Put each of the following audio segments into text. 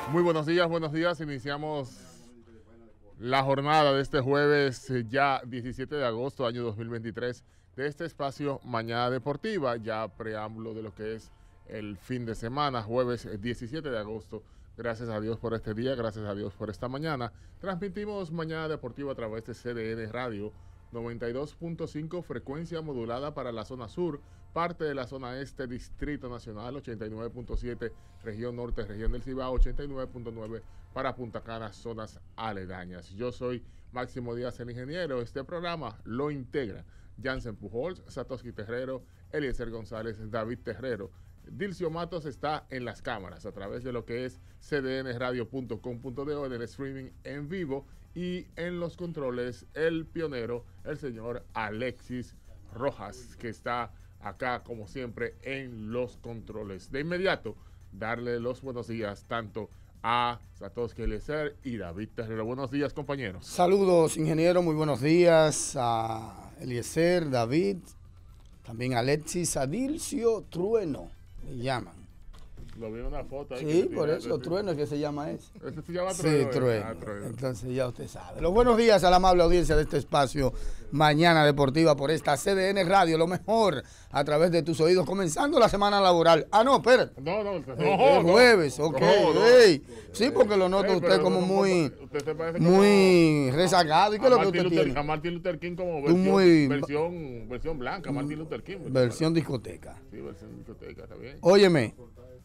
Muy buenos días. Iniciamos la jornada de este jueves, ya 17 de agosto, año 2023, de este espacio Mañana Deportiva, ya preámbulo de lo que es el fin de semana, jueves 17 de agosto. Gracias a Dios por este día, gracias a Dios por esta mañana. Transmitimos Mañana Deportiva a través de CDN Radio 92.5, frecuencia modulada para la zona sur, parte de la zona este, Distrito Nacional, 89.7, región norte, región del Cibao, 89.9 para Punta Cana, zonas aledañas. Yo soy Máximo Díaz, el ingeniero. Este programa lo integra Jansen Pujols, Satoshi Terrero, Eliezer González, David Terrero. Dilcio Matos está en las cámaras a través de lo que es cdnradio.com.do, en el streaming en vivo, y en los controles el pionero, el señor Alexis Rojas, que está acá como siempre en los controles. De inmediato, darle los buenos días tanto a Satoshi Eliezer y David Terrero. Buenos días, compañeros. Saludos, ingeniero, muy buenos días a Eliezer, David, también a Alexis, a Dilcio Trueno, me llaman. Lo vi en una foto ahí. Sí, por eso, Trueno es que se llama ese. ¿Este se llama Trueno? Sí, Trueno. Entonces ya usted sabe. Los buenos días a la amable audiencia de este espacio Mañana Deportiva por esta CDN Radio, lo mejor a través de tus oídos, comenzando la semana laboral. Ah, no, espérate. No, el jueves, ok. Hey. Sí, porque lo noto usted como muy rezagado. ¿Y qué es lo que usted tiene? A Martin Luther King como versión blanca, Martin Luther King. Versión discoteca. Sí, versión discoteca, está bien. Óyeme.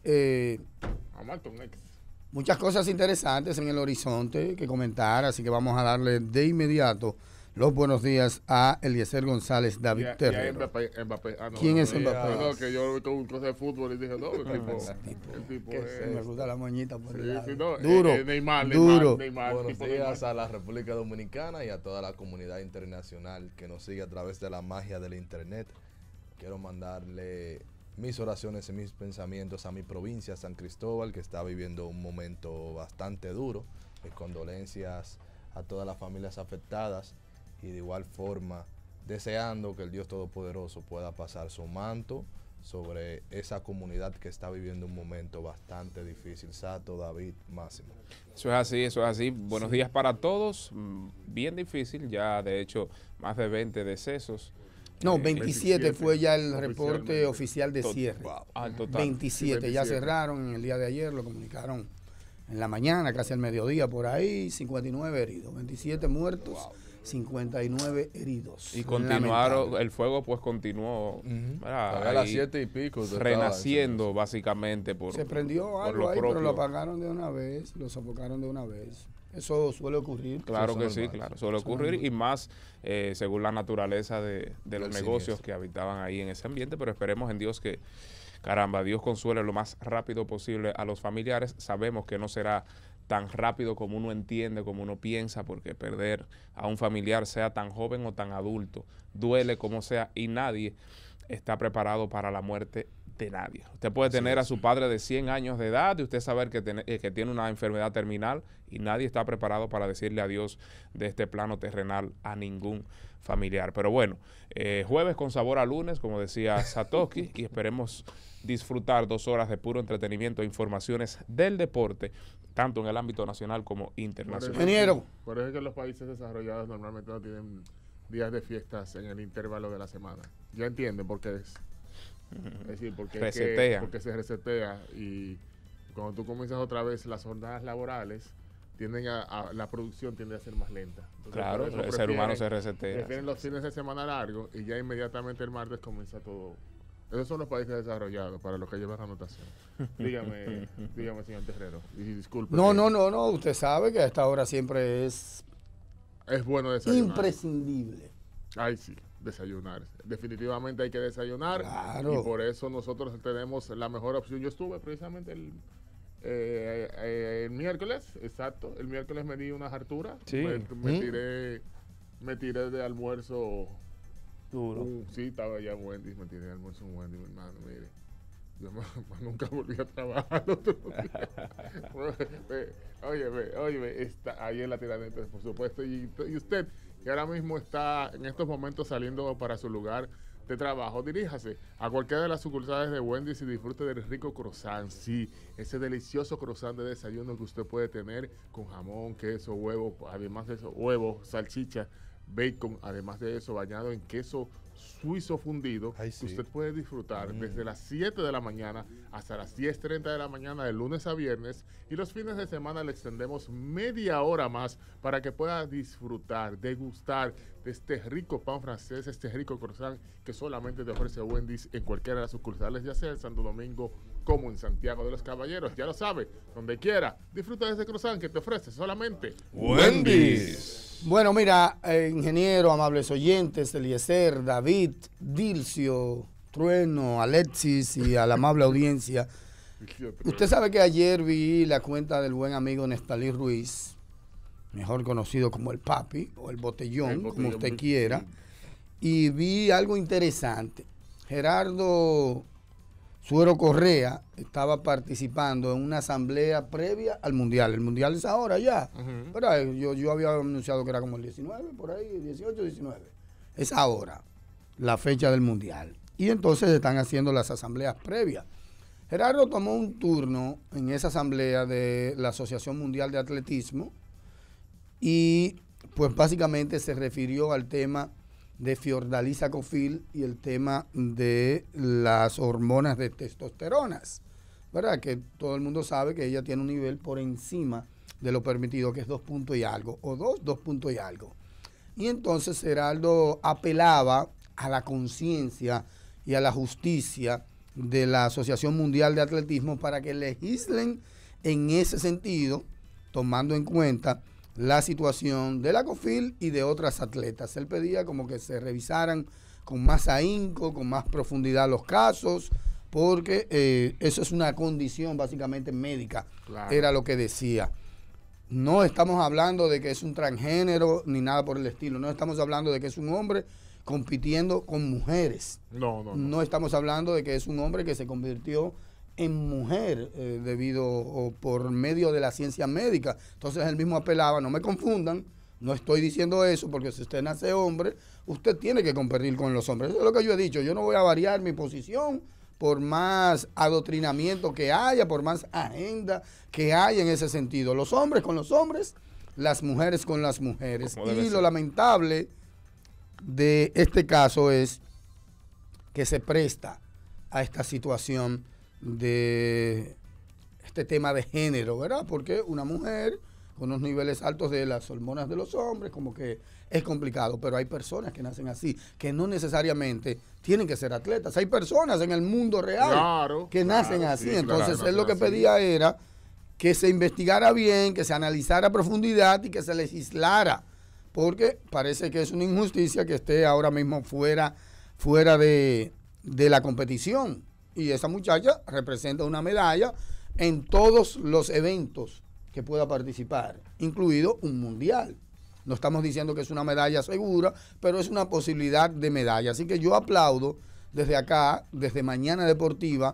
A Malcolm X. Muchas cosas interesantes en el horizonte que comentar, así que vamos a darle de inmediato los buenos días a Eliezer González, David Terrero. Mbappé. ¿Quién es Mbappé? No, que yo vi un cosa de fútbol y dije, no, el tipo es... Me gusta la moñita por el lado. Sí, no, duro, Neymar. Buenos días a la República Dominicana y a toda la comunidad internacional que nos sigue a través de la magia del internet. Quiero mandarle mis oraciones y mis pensamientos a mi provincia, San Cristóbal, que está viviendo un momento bastante duro. Mis condolencias a todas las familias afectadas y de igual forma deseando que el Dios Todopoderoso pueda pasar su manto sobre esa comunidad que está viviendo un momento bastante difícil. Sato, David, Máximo. Eso es así. Buenos días para todos. Bien difícil, ya de hecho más de 20 decesos. No, 27 fue ya el reporte oficial de cierre. Total. 27 ya cerraron en el día de ayer, lo comunicaron en la mañana, casi al mediodía por ahí, 59 heridos, 27 muertos, 59 heridos. Y continuaron, el fuego pues continuó a las 7 y pico. Renaciendo básicamente se prendió algo ahí, propio. Pero lo apagaron de una vez, lo sofocaron de una vez. Eso suele ocurrir. Claro que sí, claro, suele ocurrir y más según la naturaleza de los negocios que habitaban ahí en ese ambiente, pero esperemos en Dios que, caramba, Dios consuele lo más rápido posible a los familiares. Sabemos que no será tan rápido como uno entiende, como uno piensa, porque perder a un familiar, sea tan joven o tan adulto, duele como sea y nadie está preparado para la muerte de nadie. Usted puede tener a su padre de 100 años de edad y usted saber que tiene una enfermedad terminal y nadie está preparado para decirle adiós de este plano terrenal a ningún familiar. Pero bueno, jueves con sabor a lunes, como decía Satoshi, y esperemos disfrutar 2 horas de puro entretenimiento e informaciones del deporte, tanto en el ámbito nacional como internacional. Ingeniero. Por eso es que los países desarrollados normalmente no tienen días de fiestas en el intervalo de la semana. Ya entienden por qué es. Es decir, porque se resetea y cuando tú comienzas otra vez las jornadas laborales, la producción tiende a ser más lenta. Entonces, claro, el ser humano se resetea. Prefieren los fines de semana largos y ya inmediatamente el martes comienza todo. Esos son los países desarrollados para los que llevan anotación. Dígame, señor Terrero. Y disculpe. No. Usted sabe que a esta hora siempre es bueno desayunar. Imprescindible. Ay, sí. Desayunar. Definitivamente hay que desayunar. Claro. Y por eso nosotros tenemos la mejor opción. Yo estuve precisamente el miércoles, exacto. El miércoles me di unas harturas. Sí. Me tiré de almuerzo duro. Sí, estaba ya Wendy. Me tiré de almuerzo en Wendy, mi hermano. Mire, yo nunca volví a trabajar el otro día. Óyeme, está ahí en la Tiradentes, por supuesto. Y usted, que ahora mismo está en estos momentos saliendo para su lugar de trabajo, diríjase a cualquiera de las sucursales de Wendy's y disfrute del rico croissant. Sí, ese delicioso croissant de desayuno que usted puede tener con jamón, queso, huevo, además de eso, huevo, salchicha, bacon, además de eso, bañado en queso suizo fundido. Ay, sí. Usted puede disfrutar desde las 7 de la mañana hasta las 10:30 de la mañana de lunes a viernes, y los fines de semana le extendemos media hora más para que pueda disfrutar, degustar de este rico pan francés, este rico croissant que solamente te ofrece Wendy's en cualquiera de las sucursales, ya sea en Santo Domingo como en Santiago de los Caballeros. Ya lo sabe, donde quiera, disfruta de ese croissant que te ofrece solamente Wendy's. Bueno, mira, ingeniero, amables oyentes, Eliezer, David, Dilcio, Trueno, Alexis y a la amable audiencia. Usted sabe que ayer vi la cuenta del buen amigo Nestalí Ruiz, mejor conocido como el Papi o el Botellón, como usted quiera, y vi algo interesante. Gerardo Suero Correa estaba participando en una asamblea previa al Mundial. El Mundial es ahora ya. Pero yo había anunciado que era como el 19, por ahí, 18, 19. Es ahora la fecha del Mundial. Y entonces están haciendo las asambleas previas. Gerardo tomó un turno en esa asamblea de la Asociación Mundial de Atletismo y pues básicamente se refirió al tema de Fiordalisa Cofil y el tema de las hormonas de testosteronas, ¿verdad? Que todo el mundo sabe que ella tiene un nivel por encima de lo permitido, que es 2 puntos y algo, o 2 puntos y algo. Y entonces Gerardo apelaba a la conciencia y a la justicia de la Asociación Mundial de Atletismo para que legislen en ese sentido, tomando en cuenta la situación de la COFIL y de otras atletas. Él pedía como que se revisaran con más ahínco, con más profundidad los casos, porque eso es una condición básicamente médica, claro. Era lo que decía. No estamos hablando de que es un transgénero ni nada por el estilo, no estamos hablando de que es un hombre compitiendo con mujeres. No estamos hablando de que es un hombre que se convirtió en mujer debido o por medio de la ciencia médica. Entonces él mismo apelaba, no me confundan, no estoy diciendo eso, porque si usted nace hombre, usted tiene que competir con los hombres. Eso es lo que yo he dicho, yo no voy a variar mi posición por más adoctrinamiento que haya, por más agenda que haya en ese sentido. Los hombres con los hombres, las mujeres con las mujeres. Y lo lamentable de este caso es que se presta a esta situación de este tema de género, ¿verdad? Porque una mujer con unos niveles altos de las hormonas de los hombres, como que es complicado, pero hay personas que nacen así, que no necesariamente tienen que ser atletas. Hay personas en el mundo real que nacen así. Sí, entonces él lo que pedía era que se investigara bien, que se analizara a profundidad y que se legislara, porque parece que es una injusticia que esté ahora mismo fuera de la competición. Y esa muchacha representa una medalla en todos los eventos que pueda participar, incluido un mundial. No estamos diciendo que es una medalla segura, pero es una posibilidad de medalla. Así que yo aplaudo desde acá, desde Mañana Deportiva,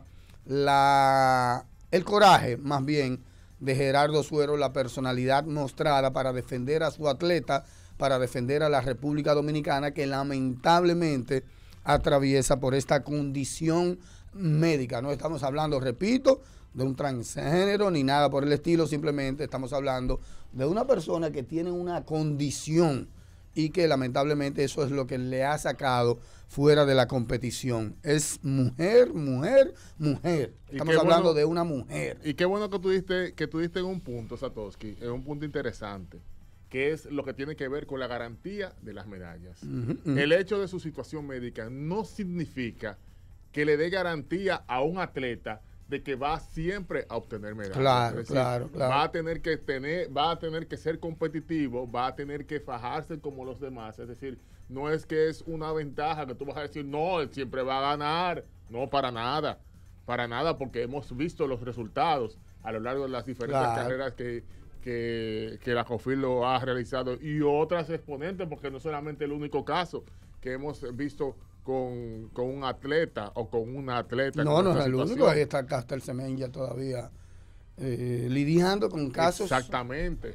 el coraje, más bien, de Gerardo Suero, la personalidad mostrada para defender a su atleta, para defender a la República Dominicana, que lamentablemente atraviesa por esta condición médica. No estamos hablando, repito, de un transgénero ni nada por el estilo, simplemente estamos hablando de una persona que tiene una condición y que lamentablemente eso es lo que le ha sacado fuera de la competición. Es mujer. Estamos hablando de una mujer. Y qué bueno que tú diste en un punto, Satoshi, en un punto interesante, que es lo que tiene que ver con la garantía de las medallas. El hecho de su situación médica no significa que le dé garantía a un atleta de que va siempre a obtener medallas. Claro. Va a tener que ser competitivo, va a tener que fajarse como los demás. Es decir, no es que es una ventaja que tú vas a decir, no, él siempre va a ganar. No, para nada, porque hemos visto los resultados a lo largo de las diferentes carreras que la COFIL lo ha realizado y otras exponentes, porque no solamente el único caso que hemos visto con un atleta o con una atleta. No es el único, ahí está Castel Semenya todavía lidiando con casos. Exactamente.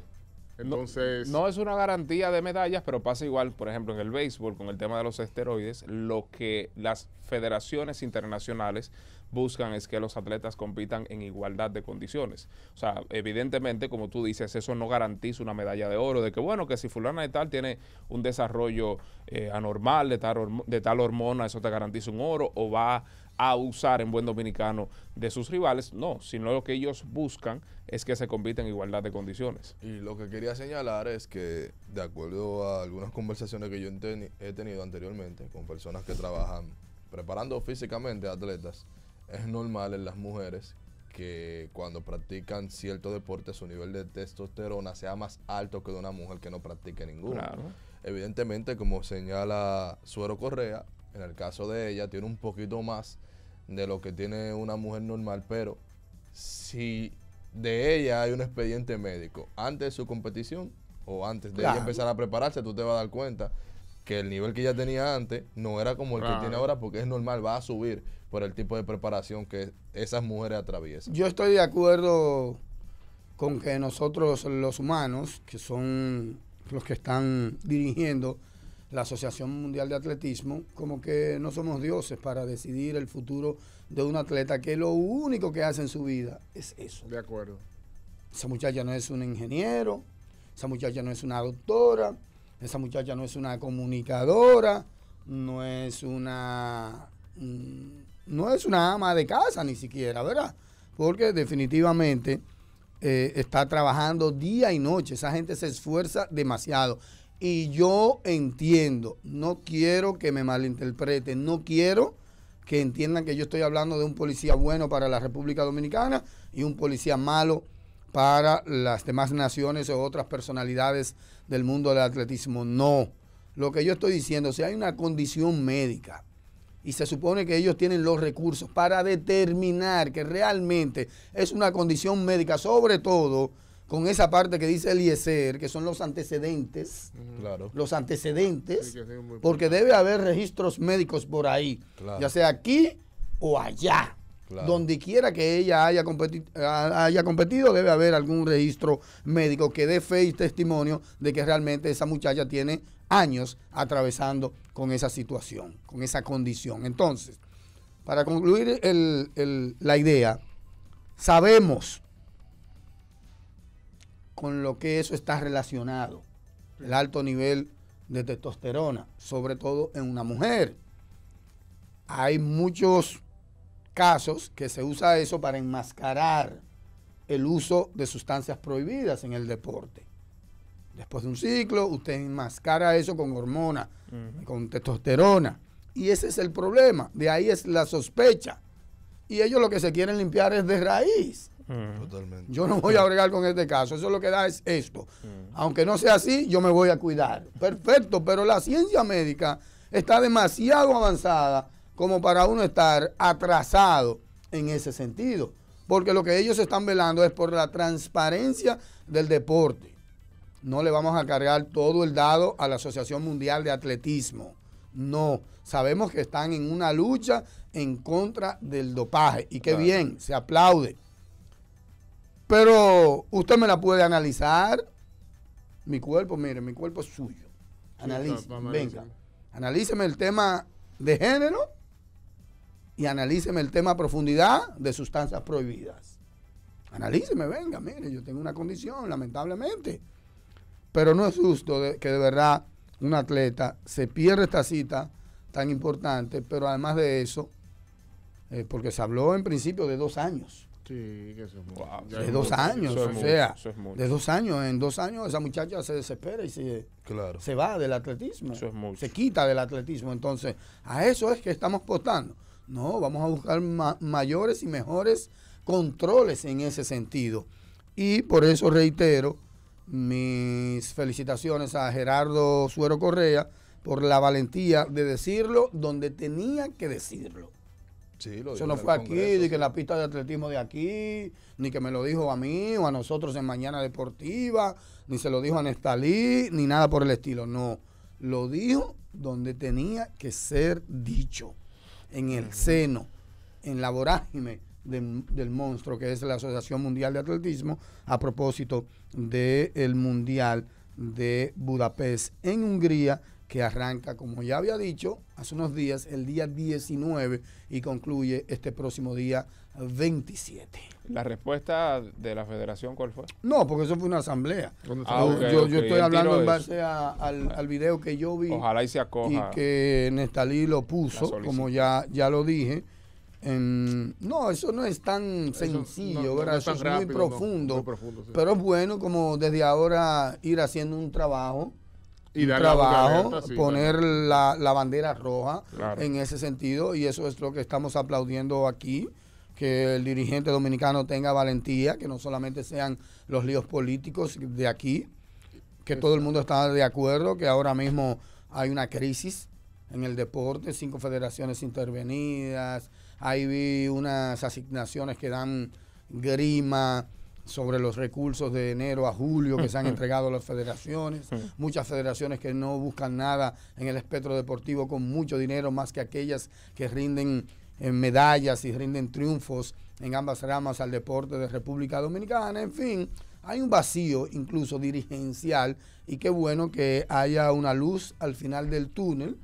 Entonces, no es una garantía de medallas, pero pasa igual, por ejemplo, en el béisbol, con el tema de los esteroides, lo que las federaciones internacionales buscan es que los atletas compitan en igualdad de condiciones. O sea, evidentemente, como tú dices, eso no garantiza una medalla de oro, de que bueno, que si fulana de tal tiene un desarrollo anormal de tal hormona, eso te garantiza un oro, o va a usar en buen dominicano de sus rivales. No, sino lo que ellos buscan es que se compita en igualdad de condiciones. Y lo que quería señalar es que, de acuerdo a algunas conversaciones que yo he tenido anteriormente con personas que trabajan preparando físicamente a atletas, es normal en las mujeres que cuando practican cierto deporte su nivel de testosterona sea más alto que de una mujer que no practique ninguno. Claro. Evidentemente, como señala Suero Correa, en el caso de ella tiene un poquito más de lo que tiene una mujer normal, pero si de ella hay un expediente médico antes de su competición o antes de ella empezar a prepararse, tú te vas a dar cuenta que el nivel que ella tenía antes no era como el que tiene ahora, porque es normal, va a subir por el tipo de preparación que esas mujeres atraviesan. Yo estoy de acuerdo con que nosotros los humanos, que son los que están dirigiendo la Asociación Mundial de Atletismo, como que no somos dioses para decidir el futuro de un atleta, que lo único que hace en su vida es eso. De acuerdo. Esa muchacha no es un ingeniero, esa muchacha no es una doctora, esa muchacha no es una comunicadora, no es una ama de casa ni siquiera, ¿verdad? Porque definitivamente está trabajando día y noche. Esa gente se esfuerza demasiado. Y yo entiendo, no quiero que me malinterpreten, no quiero que entiendan que yo estoy hablando de un policía bueno para la República Dominicana y un policía malo para las demás naciones o otras personalidades del mundo del atletismo. No. Lo que yo estoy diciendo, si hay una condición médica y se supone que ellos tienen los recursos para determinar que realmente es una condición médica, sobre todo con esa parte que dice Eliezer, que son los antecedentes, Claro. los antecedentes, Sí, que sí, muy porque debe haber registros médicos por ahí, Claro. ya sea aquí o allá. Claro. Donde quiera que ella haya competido, debe haber algún registro médico que dé fe y testimonio de que realmente esa muchacha tiene años atravesando con esa situación, con esa condición. Entonces, para concluir la idea, sabemos con lo que eso está relacionado, el alto nivel de testosterona, sobre todo en una mujer. Hay muchos casos que se usa eso para enmascarar el uso de sustancias prohibidas en el deporte. Después de un ciclo, usted enmascara eso con hormonas, con testosterona. Y ese es el problema. De ahí es la sospecha. Y ellos lo que se quieren limpiar es de raíz. Totalmente. Yo no voy a bregar con este caso. Eso lo que da es esto. Aunque no sea así, yo me voy a cuidar. Perfecto, pero la ciencia médica está demasiado avanzada como para uno estar atrasado en ese sentido. Porque lo que ellos están velando es por la transparencia del deporte. No le vamos a cargar todo el dado a la Asociación Mundial de Atletismo. No. Sabemos que están en una lucha en contra del dopaje. Y qué bien, se aplaude. Pero usted me la puede analizar. Mi cuerpo, mire, mi cuerpo es suyo. Analice, venga. Analíceme el tema de género y analíceme el tema a profundidad de sustancias prohibidas. Analíceme, venga, mire, yo tengo una condición, lamentablemente. Pero no es justo que de verdad un atleta se pierda esta cita tan importante, pero además de eso, porque se habló en principio de 2 años. Sí, que eso es mucho. Wow. De 2 años, Eso es o sea, mucho, eso es mucho. de 2 años. En 2 años esa muchacha se desespera y Claro. se va del atletismo. Eso es mucho. Se quita del atletismo. Entonces, a eso es que estamos apostando. No, vamos a buscar mayores y mejores controles en ese sentido. Y por eso reitero mis felicitaciones a Gerardo Suero Correa por la valentía de decirlo donde tenía que decirlo. Sí, lo Eso dijo no en el fue aquí, Congreso, ni que la pista de atletismo de aquí, ni que me lo dijo a mí o a nosotros en Mañana Deportiva, ni se lo dijo a Nestalí, ni nada por el estilo. No, lo dijo donde tenía que ser dicho, en el seno, en la vorágine del monstruo que es la Asociación Mundial de Atletismo, a propósito del Mundial de Budapest en Hungría, que arranca, como ya había dicho hace unos días, el día 19 y concluye este próximo día 27. ¿La respuesta de la federación cuál fue? No, porque eso fue una asamblea. Okay, yo estoy hablando en base al video que yo vi. Ojalá y se acoja. Y que Nestalí lo puso, como ya lo dije. No, eso no es tan sencillo, ¿verdad? Eso es muy profundo. Muy profundo, sí. Pero es bueno como desde ahora ir haciendo un trabajo. Y poner la bandera roja en ese sentido, y eso es lo que estamos aplaudiendo aquí, que el dirigente dominicano tenga valentía, que no solamente sean los líos políticos de aquí, que todo el mundo está de acuerdo, que ahora mismo hay una crisis en el deporte, 5 federaciones intervenidas, hay unas asignaciones que dan grima sobre los recursos de enero a julio que se han entregado a las federaciones, muchas federaciones que no buscan nada en el espectro deportivo con mucho dinero, más que aquellas que rinden medallas y rinden triunfos en ambas ramas al deporte de República Dominicana. En fin, hay un vacío incluso dirigencial, y qué bueno que haya una luz al final del túnel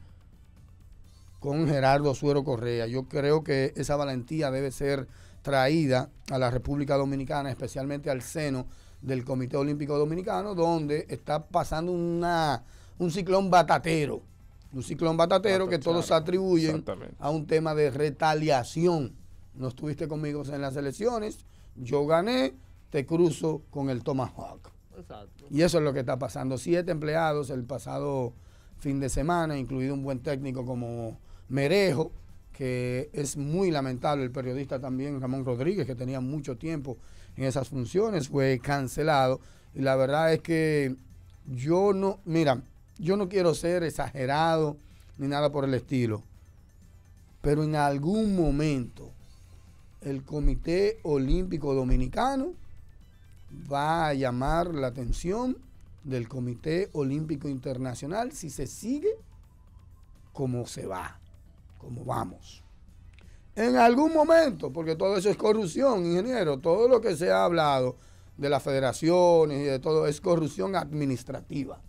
con Gerardo Suero Correa. Yo creo que esa valentía debe ser traída a la República Dominicana, especialmente al seno del Comité Olímpico Dominicano, donde está pasando un ciclón batatero. Un ciclón batatero que todos atribuyen a un tema de retaliación. No estuviste conmigo en las elecciones, yo gané, te cruzo con el Tomahawk. Exacto. Y eso es lo que está pasando. 7 empleados el pasado fin de semana, incluido un buen técnico como Merejo, que es muy lamentable. El periodista también, Ramón Rodríguez, que tenía mucho tiempo en esas funciones, fue cancelado. Y la verdad es que yo no quiero ser exagerado ni nada por el estilo, pero en algún momento el Comité Olímpico Dominicano va a llamar la atención del Comité Olímpico Internacional si se sigue como se va, como vamos. En algún momento, porque todo eso es corrupción, ingeniero, todo lo que se ha hablado de las federaciones y de todo es corrupción administrativa.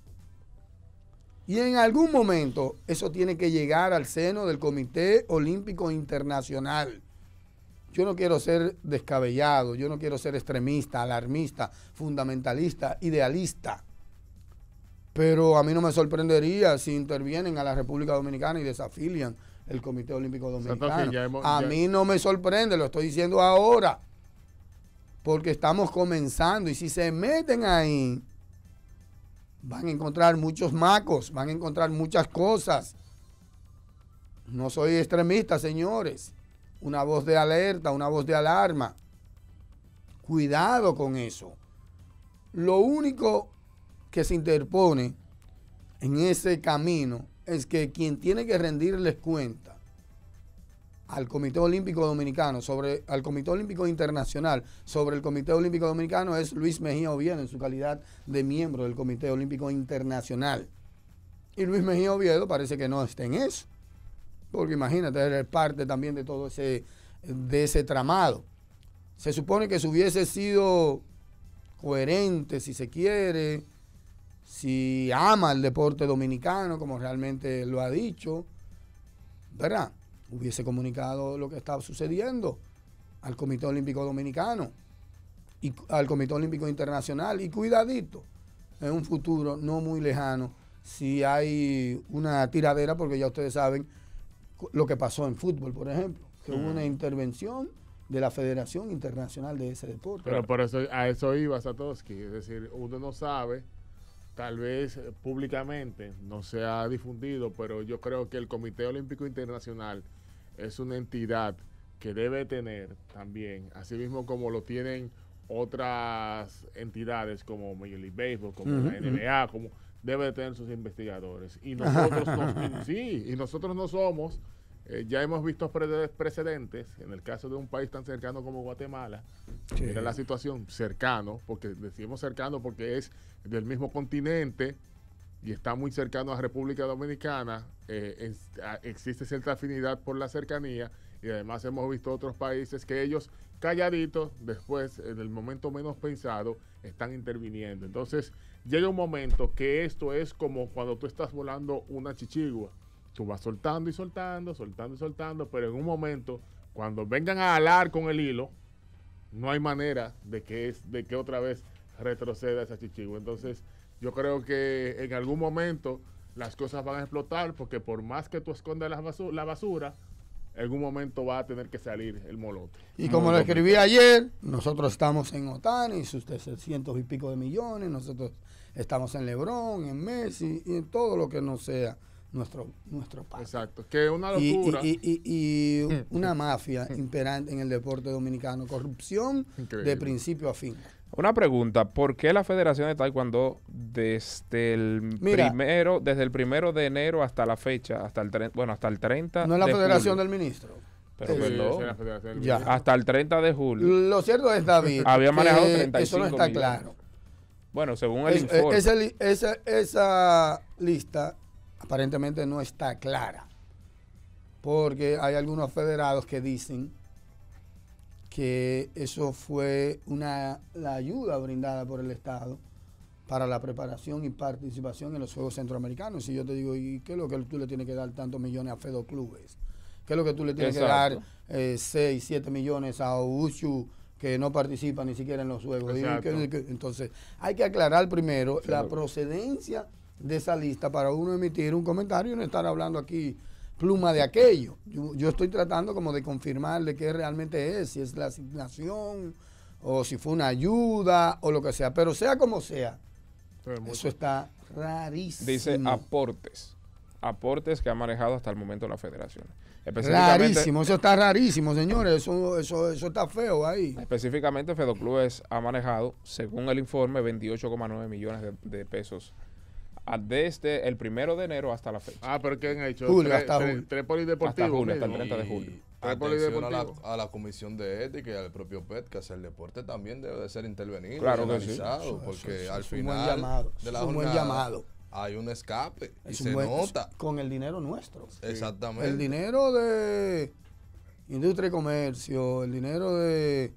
Y en algún momento eso tiene que llegar al seno del Comité Olímpico Internacional. Yo no quiero ser descabellado, yo no quiero ser extremista, alarmista, fundamentalista, idealista. Pero a mí no me sorprendería si intervienen a la República Dominicana y desafilian el Comité Olímpico Dominicano. A mí no me sorprende, lo estoy diciendo ahora, porque estamos comenzando, y si se meten ahí, van a encontrar muchos macos, van a encontrar muchas cosas. No soy extremista, señores. Una voz de alerta, una voz de alarma. Cuidado con eso. Lo único que se interpone en ese camino es que quien tiene que rendirles cuenta al Comité Olímpico Dominicano, al Comité Olímpico Internacional, sobre el Comité Olímpico Dominicano, es Luis Mejía Oviedo, en su calidad de miembro del Comité Olímpico Internacional. Y Luis Mejía Oviedo parece que no está en eso, porque imagínate, eres parte también de todo ese tramado. Se supone que si hubiese sido coherente, si se quiere, si ama el deporte dominicano, como realmente lo ha dicho, ¿verdad?, hubiese comunicado lo que estaba sucediendo al Comité Olímpico Dominicano y al Comité Olímpico Internacional. Y cuidadito, en un futuro no muy lejano, si hay una tiradera, porque ya ustedes saben lo que pasó en fútbol, por ejemplo, que hubo una intervención de la Federación Internacional de ese deporte. Pero por eso, a eso iba Satoshi, es decir, uno no sabe, tal vez públicamente no se ha difundido, pero yo creo que el Comité Olímpico Internacional es una entidad que debe tener también, así mismo como lo tienen otras entidades como Major League Baseball, como la NBA, como debe de tener sus investigadores. Y nosotros nosotros no somos, ya hemos visto precedentes, en el caso de un país tan cercano como Guatemala, mira la situación, cercano, porque decimos cercano porque es del mismo continente y está muy cercano a República Dominicana, existe cierta afinidad por la cercanía, Y además hemos visto otros países que ellos calladitos, después, en el momento menos pensado, están interviniendo. Entonces, llega un momento que esto es como cuando tú estás volando una chichigua. Tú vas soltando y soltando, soltando y soltando, pero en un momento, cuando vengan a alar con el hilo, no hay manera de que otra vez retroceda esa chichigua. Entonces, yo creo que en algún momento las cosas van a explotar, porque por más que tú escondas la basura, en algún momento va a tener que salir el molote. Y como lo escribí ayer, nosotros estamos en Otani, sus 300 y pico de millones, nosotros estamos en LeBron, en Messi y en todo lo que no sea nuestro país. Exacto, que es una locura. Y una mafia imperante en el deporte dominicano, corrupción Increíble. de principio a fin. Una pregunta, ¿por qué la Federación de Taekwondo desde el primero de enero hasta la fecha, hasta el 30 No es la de Federación julio? del Ministro. Pero Sí, perdón, esa es la Federación del Ya. Ministro. hasta el 30 de julio. Lo cierto es, David, Había manejado que 35 eso no está millones. claro. Bueno, según el informe. Esa lista aparentemente no está clara, porque hay algunos federados que dicen que eso fue la ayuda brindada por el Estado para la preparación y participación en los Juegos Centroamericanos. Y yo te digo, ¿y qué es lo que tú le tienes que dar tantos millones a Fedoclubes? ¿Qué es lo que tú le tienes Exacto. que dar 6, 7 millones a USU, que no participa ni siquiera en los Juegos? Entonces, hay que aclarar primero la procedencia de esa lista para uno emitir un comentario y no estar hablando aquí pluma de aquello. Yo estoy tratando como de confirmar de qué realmente es, si es la asignación o si fue una ayuda o lo que sea, pero sea como sea, eso está rarísimo. Dice aportes que ha manejado hasta el momento la Federación. Rarísimo, eso está rarísimo, señores, eso está feo ahí. Específicamente, Fedoclubes ha manejado, según el informe, 28,9 millones de pesos desde el 1 de enero hasta la fecha. Ah, pero ¿qué han hecho? Julio, hasta julio. Tres polideportivos. Hasta julio, hasta el mismo. 30 de julio. Tres Atención polideportivos. a la Comisión de Ética y al propio PETCAS, el deporte también debe de ser intervenido, Claro que analizado, sí. porque Eso al es un buen final llamado, de la es un buen jornada llamado. hay un escape y Es se un buen- nota. con el dinero nuestro. Exactamente. El dinero de industria y comercio, el dinero de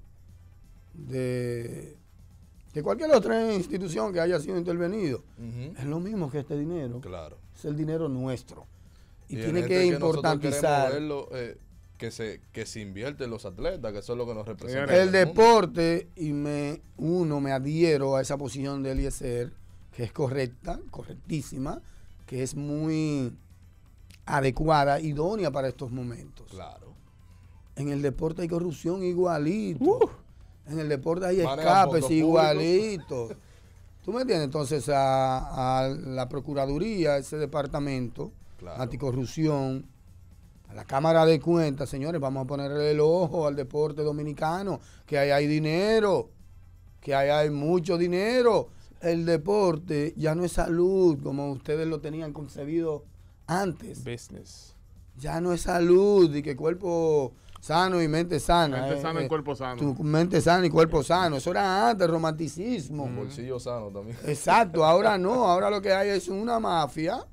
cualquier otra institución que haya sido intervenido, Ujú. es lo mismo que este dinero. Claro. Es el dinero nuestro. Y en tiene este que nosotros importantizar. queremos verlo, que se invierte en los atletas, que eso es lo que nos representa. Señores, El en mundo. deporte, y me adhiero a esa posición de Eliezer, que es correcta, correctísima, que es muy adecuada, idónea para estos momentos. Claro. En el deporte hay corrupción igualito. En el deporte hay Manejan escapes fondos igualitos. ¿Tú me entiendes? Entonces a la Procuraduría, ese departamento, Claro. anticorrupción, a la Cámara de Cuentas, señores, vamos a ponerle el ojo al deporte dominicano, que ahí hay dinero, que ahí hay mucho dinero. El deporte ya no es salud como ustedes lo tenían concebido antes. Business. Ya no es salud y que cuerpo sano y mente sana. Mente sana y cuerpo sano. Tu mente sana y cuerpo sano. Eso era antes, romanticismo. Bolsillo sano también. Exacto, ahora no. Ahora lo que hay es una mafia,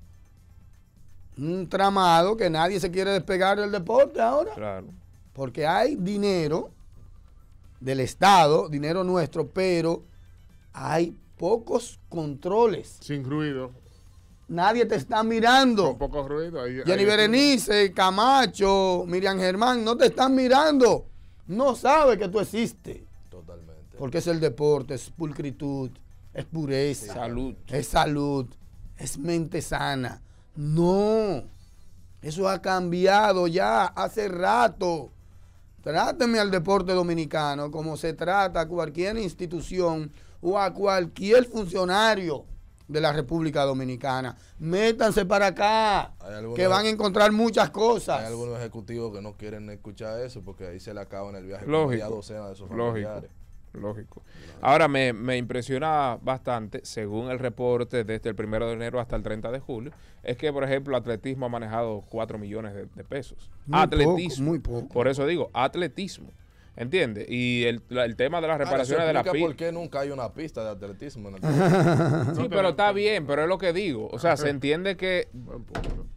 un tramado que nadie se quiere despegar del deporte ahora. Claro. Porque hay dinero del Estado, dinero nuestro, pero hay pocos controles. Sin ruido. Nadie te está mirando. Con poco ruido. Jenny Berenice, Camacho, Miriam Germán, no te están mirando. No sabe que tú existes. Totalmente. Porque es el deporte, es pulcritud, es pureza, Salud. es salud, es mente sana. No, eso ha cambiado ya hace rato. Tráteme al deporte dominicano como se trata a cualquier institución o a cualquier funcionario de la República Dominicana. Métanse para acá, Hay algunos- que van a encontrar muchas cosas. Hay algunos ejecutivos que no quieren escuchar eso porque ahí se le acaba en el viaje Lógico. media docena de sus Lógico. familiares. Lógico. Ahora me impresiona bastante, según el reporte desde el 1 de enero hasta el 30 de julio, es que, por ejemplo, atletismo ha manejado 4 millones de pesos. Muy Atletismo. poco, muy poco. Por eso digo, atletismo. ¿Entiendes? Y el tema de las reparaciones de la ¿Por pista. qué nunca hay una pista de atletismo en el Sí, pero está bien, pero es lo que digo. O sea, se entiende que Buen punto.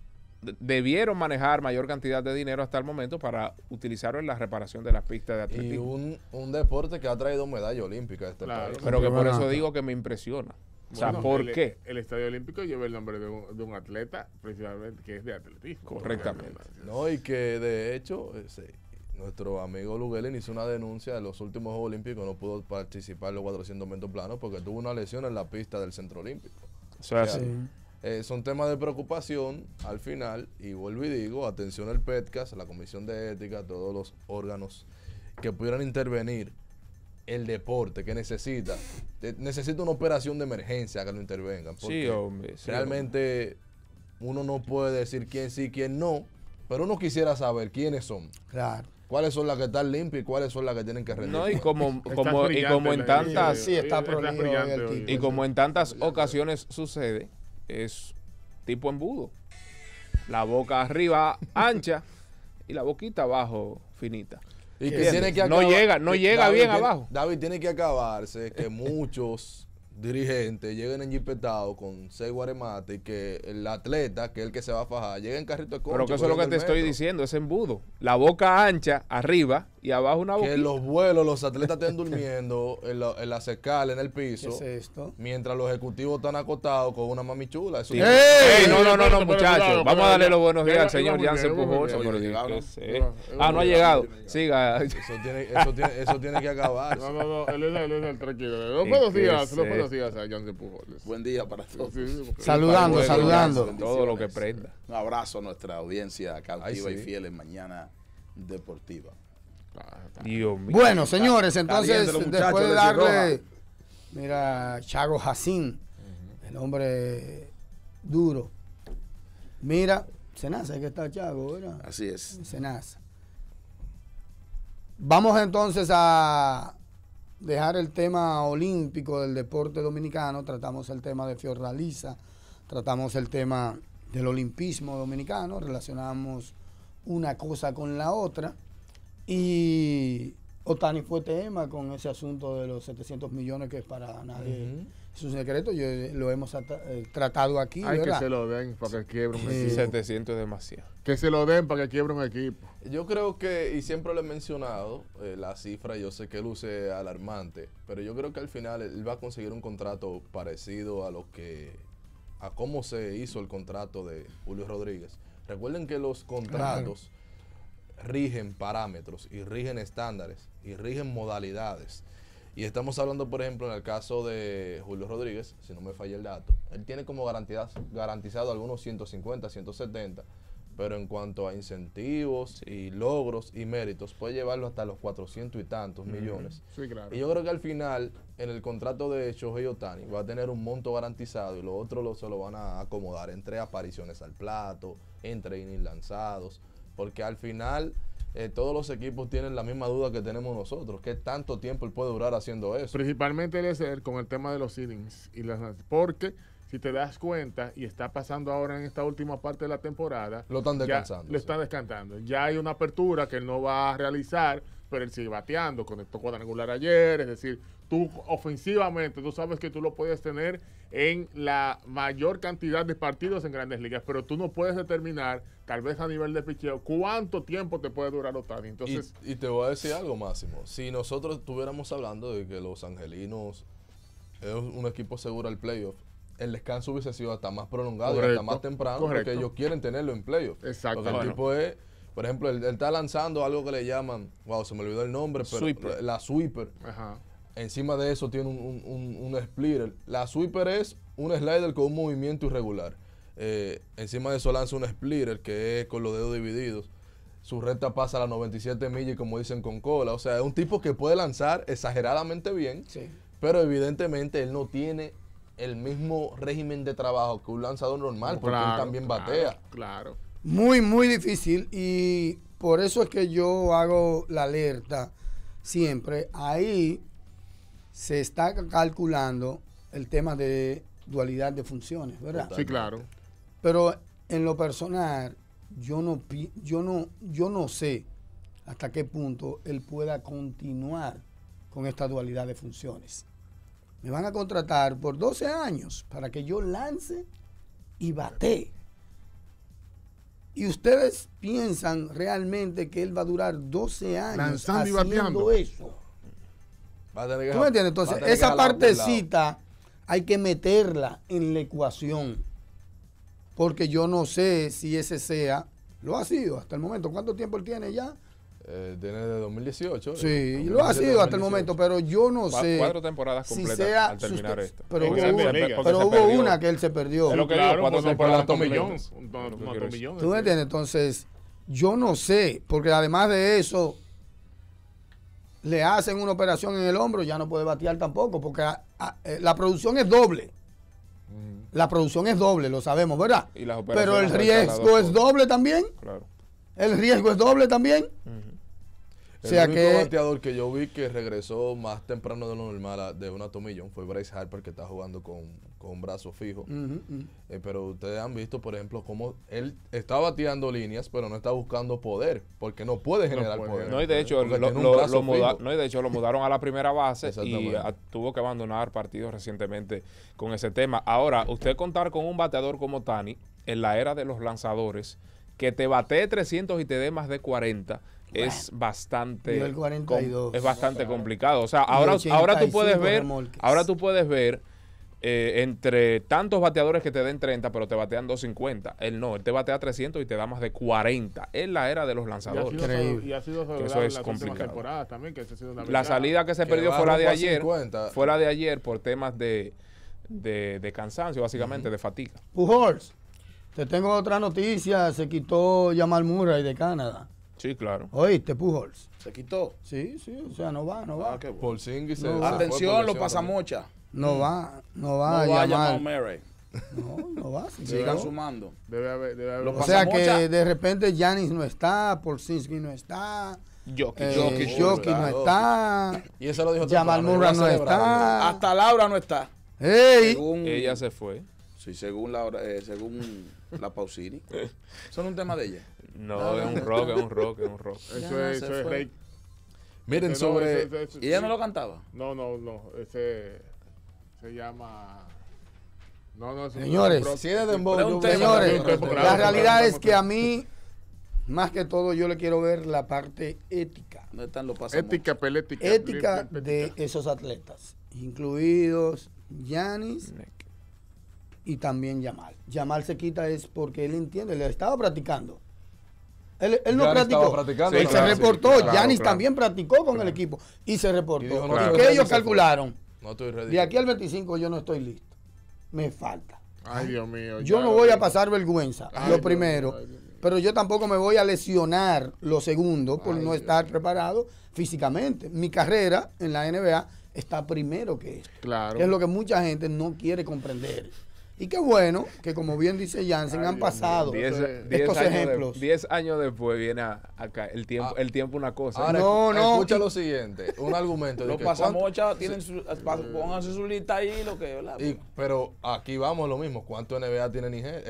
debieron manejar mayor cantidad de dinero hasta el momento para utilizarlo en la reparación de las pistas de Y atletismo. un deporte que ha traído medalla olímpica a este Claro. país. Pero que por eso digo que me impresiona. O sea, Bueno, ¿por qué? El Estadio Olímpico lleva el nombre de un atleta, precisamente, que es de atletismo. Correctamente. No, y que de hecho nuestro amigo Luguelin hizo una denuncia de los últimos Juegos Olímpicos, no pudo participar en los 400 metros planos porque tuvo una lesión en la pista del Centro Olímpico. O sea, O sea, sí. son temas de preocupación al final, y vuelvo y digo, atención al PETCAS, la Comisión de Ética, todos los órganos que pudieran intervenir. El deporte que necesita una operación de emergencia que lo intervengan, porque Sí, hombre. Sí, realmente uno no puede decir quién sí, quién no, pero uno quisiera saber quiénes son, Claro. cuáles son las que están limpias y cuáles son las que tienen que rendir. No, y como Estás en brillante, tantas Sí, está estás prolijo brillante el hoy. tipo. y como en tantas ocasiones sucede, es tipo embudo. La boca arriba ancha y la boquita abajo finita. Y que que tiene que no llega bien abajo. David, tiene que acabarse que muchos dirigentes lleguen enjipetados con 6 guaremates y que el atleta, que es el que se va a fajar, llegue en carrito de concha. Pero que eso es lo que corriendo te el estoy metro. diciendo, es embudo. La boca ancha arriba y abajo una Que boquita. en los vuelos los atletas estén durmiendo en la escala, en el ¿Qué piso, es esto? mientras los ejecutivos están acostados con una mami chula. Eso Sí. no- Ey, no, pero muchachos. cuidado, Vamos a darle los buenos días Iba al señor muy bien, Jansen iba muy Pujols. bien. pero Oye, di- llegaron. que sé. Iba No ha muy llegado. bien. Siga. Eso tiene que acabarse. No, él es el tranquilo. Los Sí, buenos que días, sé. los buenos días a Jansen Pujols. Buen día para todos. Sí, porque- Saludando, Bueno, saludando. bendiciones. Todo lo que prenda. Un abrazo a nuestra audiencia cautiva Ay, y sí. fiel en Mañana Deportiva. Dios mío. Bueno, señores, entonces, Caliente los muchachos, después de Leslie darle, Rojas. mira, Chago Jacín, el hombre duro. Mira, Senasa, que está Chago, ¿verdad? Así es. Senasa. Vamos entonces a dejar el tema olímpico del deporte dominicano. Tratamos el tema de Fiordaliza, tratamos el tema del olimpismo dominicano, relacionamos una cosa con la otra. Y Otani fue tema con ese asunto de los 700 millones que para nadie es un secreto. Yo lo hemos tratado aquí, Hay que ¿verdad? se lo den para que quiebre un Sí. equipo. 700 es demasiado. Que se lo den para que quiebre un equipo. Yo creo que, y siempre lo he mencionado, la cifra, yo sé que luce alarmante, pero yo creo que al final él va a conseguir un contrato parecido a cómo se hizo el contrato de Julio Rodríguez. Recuerden que los contratos rigen parámetros y rigen estándares y rigen modalidades. Y estamos hablando, por ejemplo, en el caso de Julio Rodríguez, si no me falla el dato, él tiene como garantizado algunos 150, 170, pero en cuanto a incentivos y logros y méritos, puede llevarlo hasta los 400 y tantos millones. Sí, claro. Y yo creo que al final, en el contrato de Shohei Ohtani, va a tener un monto garantizado y lo otro se lo van a acomodar entre apariciones al plato, entre innings lanzados, porque al final todos los equipos tienen la misma duda que tenemos nosotros. ¿Qué tanto tiempo él puede durar haciendo eso? Principalmente debe ser con el tema de los innings y porque si te das cuenta y está pasando ahora en esta última parte de la temporada, Lo están ya descansando. lo están descansando. Ya hay una apertura que él no va a realizar, pero él sigue bateando, conectó cuadrangular ayer, es decir, tú ofensivamente, tú sabes que tú lo puedes tener en la mayor cantidad de partidos en Grandes Ligas, pero tú no puedes determinar, tal vez a nivel de picheo, cuánto tiempo te puede durar Ohtani. Entonces, Y te voy a decir algo, Máximo. Si nosotros estuviéramos hablando de que los angelinos es un equipo seguro al playoff, el descanso hubiese sido hasta más prolongado y Correcto, hasta más temprano, correcto. porque ellos quieren tenerlo en playoff. Exacto. Porque el Bueno. tipo es, por ejemplo, él está lanzando algo que le llaman, wow, se me olvidó el nombre, pero Sweeper. la sweeper. ajá. Encima de eso tiene un splitter. La sweeper es un slider con un movimiento irregular. Encima de eso lanza un splitter que es con los dedos divididos. Su recta pasa a las 97 millas, como dicen, con cola. O sea, es un tipo que puede lanzar exageradamente bien, Sí. pero evidentemente él no tiene el mismo régimen de trabajo que un lanzador normal, porque él también batea. Claro. Muy, muy difícil y por eso es que yo hago la alerta siempre. Ahí se está calculando el tema de dualidad de funciones, ¿verdad? Sí, claro. Pero en lo personal, yo no sé hasta qué punto él pueda continuar con esta dualidad de funciones. Me van a contratar por 12 años para que yo lance y batee. Y ustedes piensan realmente que él va a durar 12 años Lanzando y haciendo bateando. eso. Va a tener que ¿Tú me entiendes? Entonces, va a tener que esa jalar por un lado. partecita hay que meterla en la ecuación. Porque yo no sé si ese sea, lo ha sido hasta el momento. ¿Cuánto tiempo él tiene ya? Tiene de 2018. Sí, lo ha sido hasta el momento, pero yo no sé 4 temporadas si completas sea al terminar esta. pero En hubo, Grandes una, Ligas. pero se hubo perdió. una que él se perdió. Es lo que Claro, digo, 4 pues no temporadas por completas. millón. Un millón. ¿Tú me entiendes? Entonces, yo no sé, porque además de eso, le hacen una operación en el hombro, ya no puede batear tampoco, porque la producción es doble. La producción es doble, lo sabemos, ¿verdad? Y las Pero el operaciones riesgo afectan a es las dos doble también. Claro. El riesgo es doble también. O sea El único que bateador que yo vi que regresó más temprano de lo normal de una tomillón fue Bryce Harper, que está jugando con un brazo fijo. Pero ustedes han visto, por ejemplo, cómo él está bateando líneas, pero no está buscando poder, porque no puede generar puede. poder. No, y de hecho Porque lo, tiene un lo- brazo lo muda- fijo. no, y de hecho lo mudaron a la primera base y Exactamente. tuvo que abandonar partidos recientemente con ese tema. Ahora, usted contar con un bateador como Tani en la era de los lanzadores, que te batee 300 y te dé más de 40, es bastante dio el 42. es bastante complicado. O sea, Y ahora tú 85 puedes ver, remolques. entre tantos bateadores que te den 30, pero te batean 250. Él no, él te batea 300 y te da más de 40. Es la era de los lanzadores. Increíble. Y ha sido Que eso saludable es las últimas complicado. temporadas también, que esa ha sido una La ventaja. salida que se Que perdió va fue la de rumbo a ayer. 50. Fue la de ayer por temas de cansancio, básicamente, de fatiga. Pujols, te tengo otra noticia. Se quitó Jamal Murray de Canadá. Sí, claro. ¿Oíste, Pujols? Se quitó. Sí, o sea, no va. Ah, qué bueno. Porzingis se No, se fue por Atención, lesión los también. pasamochas. No va No vaya Jamal. Murray. No va. se Sigan quedó. sumando. Debe haber Los O sea pasamocha. que de repente Giannis no está, Porzingis no está, Jokic. Jokic no está, Y eso lo dijo Jamal temprano, Murray yo no voy a celebrar. está. Hasta Laura no está. ¡Ey! Según, Ella se fue. sí, según según la Pausini. Eso no es un tema de ella. No, es un rock. Eso Ya es se fue. Rey. Miren, No, sobre... ¿Y ella no lo cantaba? No. Ese se llama. No, es un- Señores, un rock. Si es de dembow, yo Pregunte- voy a Señores, celebrar. claro, la realidad claro, es que a mí, más que todo, yo le quiero ver la parte ética. ¿Dónde están los pasamochas? Ética, pelética. Ética de esos atletas, incluidos Giannis y también Yamal. Yamal se quita es porque él entiende, le estaba practicando. Él no Giannis practicó. estaba practicando, Él claro, se sí, reportó. claro, Giannis claro. también practicó con el equipo y se reportó. Y dijo, no ¿Y estoy qué ready, ellos se fue. calcularon? No estoy ready. De aquí al 25 yo no estoy listo. Me falta. Ay, Dios mío. Yo ya no lo voy a digo. pasar vergüenza, Ay, lo Dios primero, mío, ay, Dios mío. pero yo tampoco me voy a lesionar lo segundo por Ay, no Dios estar mío. preparado físicamente. Mi carrera en la NBA está primero que esto, Claro. que es lo que mucha gente no quiere comprender. Y qué bueno que, como bien dice Jansen, Ay, han Dios pasado mío. 10 ejemplos. 10 años después viene acá. El tiempo una cosa. Ahora, No, no. escucha lo siguiente, un argumento. de Los que pasamochas tienen pónganse su lista ahí, lo que, ¿verdad? pero aquí vamos lo mismo. ¿Cuánto NBA tiene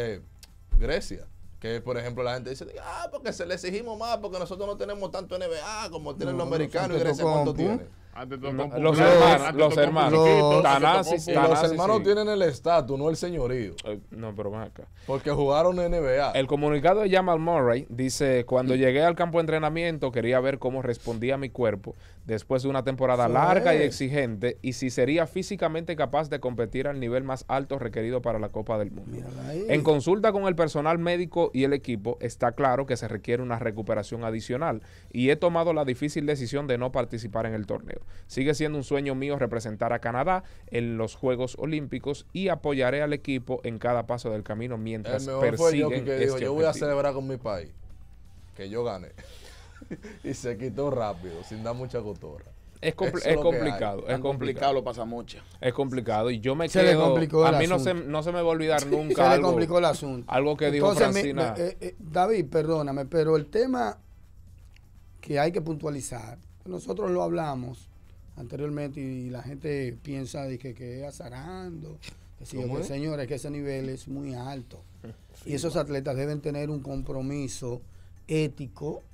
Grecia? Que, por ejemplo, la gente dice, porque se le exigimos más, porque nosotros no tenemos tanto NBA como tienen los americanos. ¿Y Grecia cuánto tiene? Antes Los tocó hermanos, un los poquito, hermanos. Los- Tanasis, Y los Tanasis, hermanos sí. tienen el estatus, no el señorío. No, pero ven acá. Porque jugaron en NBA. El comunicado de Jamal Murray dice, cuando llegué al campo de entrenamiento quería ver cómo respondía mi cuerpo después de una temporada Eso larga y es. exigente y si sería físicamente capaz de competir al nivel más alto requerido para la Copa del Mundo. Mírala ahí. En consulta con el personal médico y el equipo, está claro que se requiere una recuperación adicional y he tomado la difícil decisión de no participar en el torneo. Sigue siendo un sueño mío representar a Canadá en los Juegos Olímpicos y apoyaré al equipo en cada paso del camino El mientras mejor fue yo persiguen que dijo, este yo voy a objetivo. celebrar con mi país, que yo gané. Y se quitó rápido, sin dar mucha cotorra. Es, Eso es es lo que hay. complicado, es Tan complicado complicado. los pasamochas. Es complicado y yo me Se le quedo, complicó a el mí no asunto. se me va a olvidar nunca Se le algo, complicó el asunto. algo que dijo Entonces, Francina. David, perdóname, pero el tema que hay que puntualizar, nosotros lo hablamos anteriormente y la gente piensa de que es azarando, que sí, ¿Cómo que es? señores, que ese nivel es muy alto. Y esos atletas deben tener un compromiso ético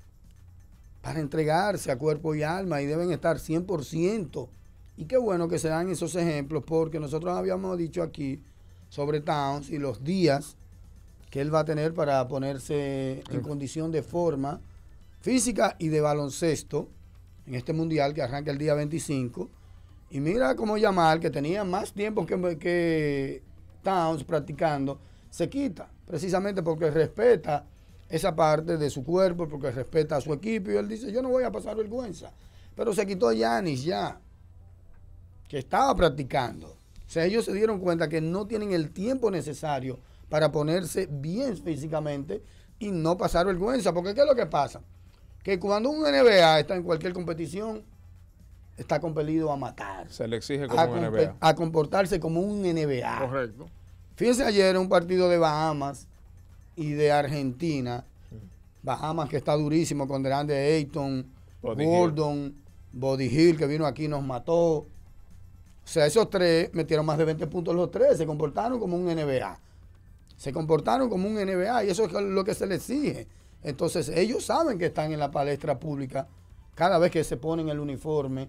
para entregarse a cuerpo y alma y deben estar 100%. Y qué bueno que se dan esos ejemplos porque nosotros habíamos dicho aquí sobre Towns y los días que él va a tener para ponerse en condición de forma física y de baloncesto en este mundial que arranca el día 25. Y mira cómo Yamal, que tenía más tiempo que Towns practicando, se quita, precisamente porque respeta esa parte de su cuerpo, porque respeta a su equipo, y él dice, yo no voy a pasar vergüenza. Pero se quitó Giannis ya, que estaba practicando. O sea, ellos se dieron cuenta que no tienen el tiempo necesario para ponerse bien físicamente y no pasar vergüenza. Porque ¿qué es lo que pasa? Que cuando un NBA está en cualquier competición, está compelido a matar. Se le exige como un NBA. A comportarse como un NBA. Correcto. Fíjense ayer en un partido de Bahamas y de Argentina. Bahamas que está durísimo con DeAndre Ayton, Gordon, Buddy Hield que vino aquí y nos mató. O sea, esos tres metieron más de 20 puntos los tres. Se comportaron como un NBA. Se comportaron como un NBA y eso es lo que se les exige. Entonces ellos saben que están en la palestra pública cada vez que se ponen el uniforme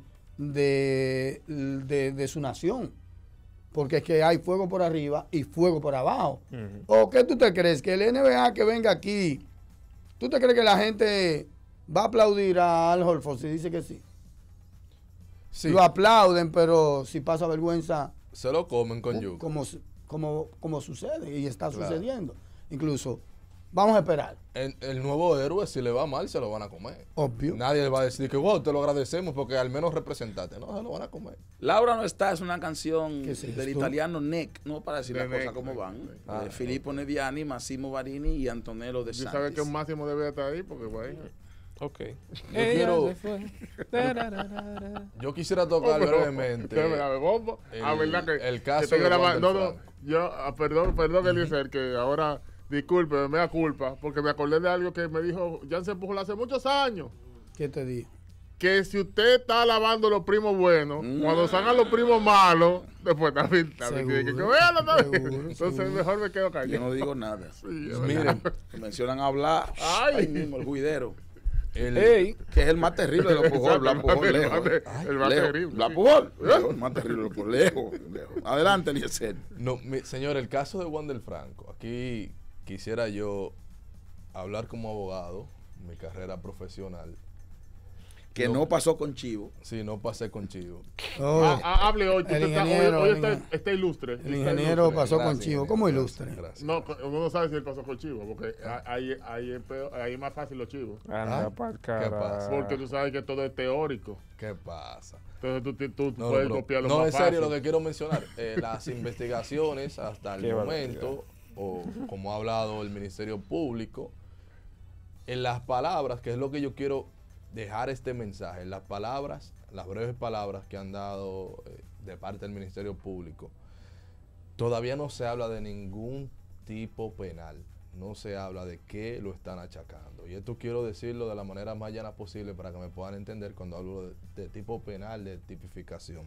de su nación. Porque es que hay fuego por arriba y fuego por abajo. ¿O qué tú te crees? Que el NBA que venga aquí, ¿tú te crees que la gente va a aplaudir a Al Horford si dice que sí? Sí. Lo aplauden, pero si pasa vergüenza, Se lo comen con yuca. como sucede y está Claro. sucediendo. Incluso, vamos a esperar. El nuevo héroe, si le va mal, se lo van a comer. Obvio. Nadie le va a decir que, wow, te lo agradecemos porque al menos representaste. No, se lo van a comer. Laura no está, es una canción ¿Qué es del esto? italiano Neck, no para decir De las cosas Neck, como Neck, van. Neck. De Filippo Neviani, Massimo Varini y Antonello De Yo Santis. sabes que un máximo debe estar ahí porque, güey. Ok. quiero- Yo quisiera tocar brevemente Bombo. el- el caso estoy de grabando. Wander No, Franco. yo, perdón, Eliezer, que ahora, disculpe, me da culpa, porque me acordé de algo que me dijo Jansen Pujol hace muchos años. ¿Qué te digo? Que si usted está alabando los primos buenos, cuando salgan los primos malos, después también tiene que Seguro, verlo también. seguro, Entonces seguro. mejor me quedo Yo callado. no digo nada. Sí, es Miren, verdad. Mencionan hablar, Ay. ahí mismo, el juidero. el, Que es el más terrible de los Pujol, Blas Pujol, El lejos. más- el más Lejos. terrible. Blas Pujol, lejos, el más terrible, por lejos. Adelante, Eliezer. no, señor, el caso de Wander Franco. Aquí quisiera yo hablar como abogado, mi carrera profesional. Que no pasó con Chivo. Sí, no pasé con Chivo. Oh, Hable hoy, que El usted está, ingeniero, hoy el está, ingeniero. está ilustre. el está ingeniero ilustre. pasó con Gracias, Chivo. ingeniero, ¿Cómo gracias, ilustre? gracias. No, uno no sabe si él pasó con chivo, porque ahí es más fácil los chivos. Anda Ah, pa'l ¿qué pasa? carajo. Porque tú sabes que todo es teórico. ¿Qué pasa? Entonces tú No, puedes pero- copiarlo no, más en serio, fácil. lo que quiero mencionar, las investigaciones hasta el Qué momento, o como ha hablado el Ministerio Público, en las palabras, que es lo que yo quiero dejar este mensaje, en las palabras, las breves palabras que han dado de parte del Ministerio Público, todavía no se habla de ningún tipo penal, no se habla de qué lo están achacando. Y esto quiero decirlo de la manera más llana posible para que me puedan entender cuando hablo de tipo penal, de tipificación.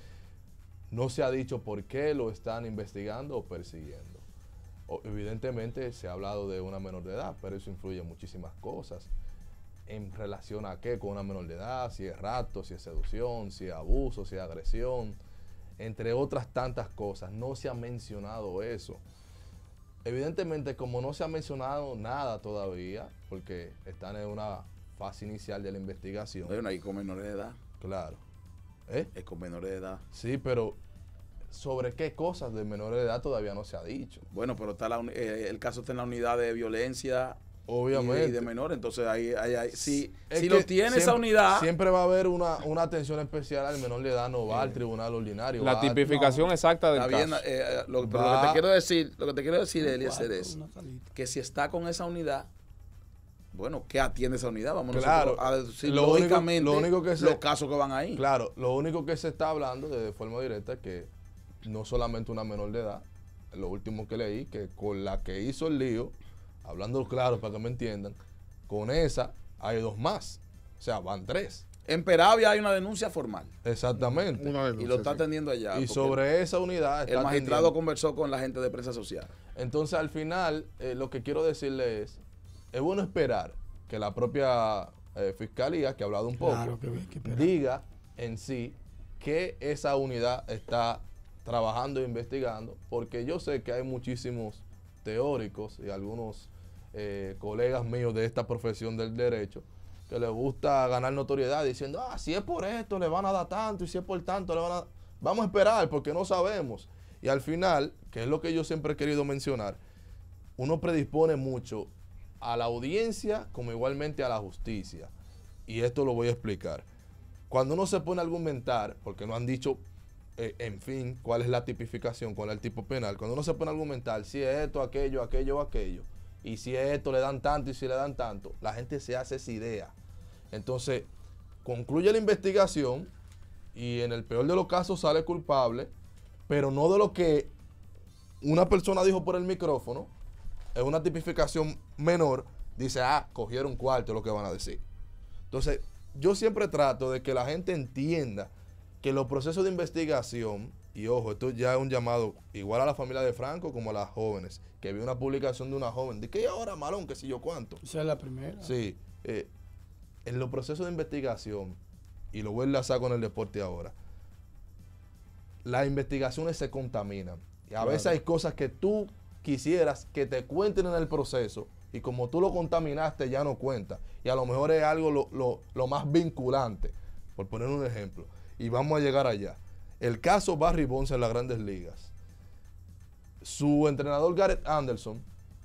No se ha dicho por qué lo están investigando o persiguiendo. Evidentemente se ha hablado de una menor de edad, pero eso influye en muchísimas cosas. En relación a qué con una menor de edad, si es rapto, si es seducción, si es abuso, si es agresión, entre otras tantas cosas. No se ha mencionado eso. Evidentemente, como no se ha mencionado nada todavía, porque están en una fase inicial de la investigación. Bueno, ahí con menores de edad. Claro. ¿Eh? Es con menores de edad. Sí, pero sobre qué cosas de menores de edad todavía no se ha dicho. Bueno, pero está el caso está en la unidad de violencia Obviamente. y de menor. Entonces, ahí si Es si que lo tiene esa siempre- unidad. Siempre va a haber una atención especial al menor de edad, no va al tribunal ordinario. La va tipificación exacta del Está bien, caso. pero Va- lo que te quiero decir, Eliezer, Cuarto, es una salita. que si está con esa unidad, bueno, ¿qué atiende esa unidad? Vamos Claro. nosotros a decir Lo único- lógicamente lo único que se- los casos que van ahí. Claro, lo único que se está hablando de forma directa es que no solamente una menor de edad, lo último que leí, que con la que hizo el lío, hablando claro para que me entiendan, con esa hay dos más. O sea, van tres. En Peravia hay una denuncia formal Exactamente. Una y denuncia, lo está sí. atendiendo allá. Y porque sobre esa unidad el está magistrado atendiendo. conversó con la gente de prensa social. Entonces, al final, lo que quiero decirle es bueno esperar que la propia fiscalía, que ha hablado un poco, Claro que hay que esperar. diga en sí que esa unidad está trabajando e investigando, porque yo sé que hay muchísimos teóricos y algunos colegas míos de esta profesión del derecho que les gusta ganar notoriedad diciendo, si es por esto le van a dar tanto y si es por tanto le van a dar... Vamos a esperar porque no sabemos. Y al final, que es lo que yo siempre he querido mencionar, uno predispone mucho a la audiencia como igualmente a la justicia. Y esto lo voy a explicar. Cuando uno se pone a argumentar, porque no han dicho, en fin, cuál es la tipificación, cuál es el tipo penal, cuando uno se pone a argumentar si es esto, aquello, y si es esto le dan tanto y si le dan tanto, la gente se hace esa idea. Entonces, concluye la investigación y en el peor de los casos sale culpable, pero no de lo que una persona dijo por el micrófono, es una tipificación menor, dice, cogieron cuarto, es lo que van a decir. Entonces, yo siempre trato de que la gente entienda que los procesos de investigación, y ojo, esto ya es un llamado igual a la familia de Franco como a las jóvenes, que vi una publicación de una joven, de que ahora Malón, que si yo cuánto. Esa es la primera. Sí, en los procesos de investigación, y lo voy a enlazar con el deporte ahora, las investigaciones se contaminan. Y a veces hay cosas que tú quisieras que te cuenten en el proceso, y como tú lo contaminaste ya no cuenta. Y a lo mejor es algo lo más vinculante, por poner un ejemplo. Y vamos a llegar allá. El caso Barry Bonds en las Grandes Ligas. Su entrenador Garrett Anderson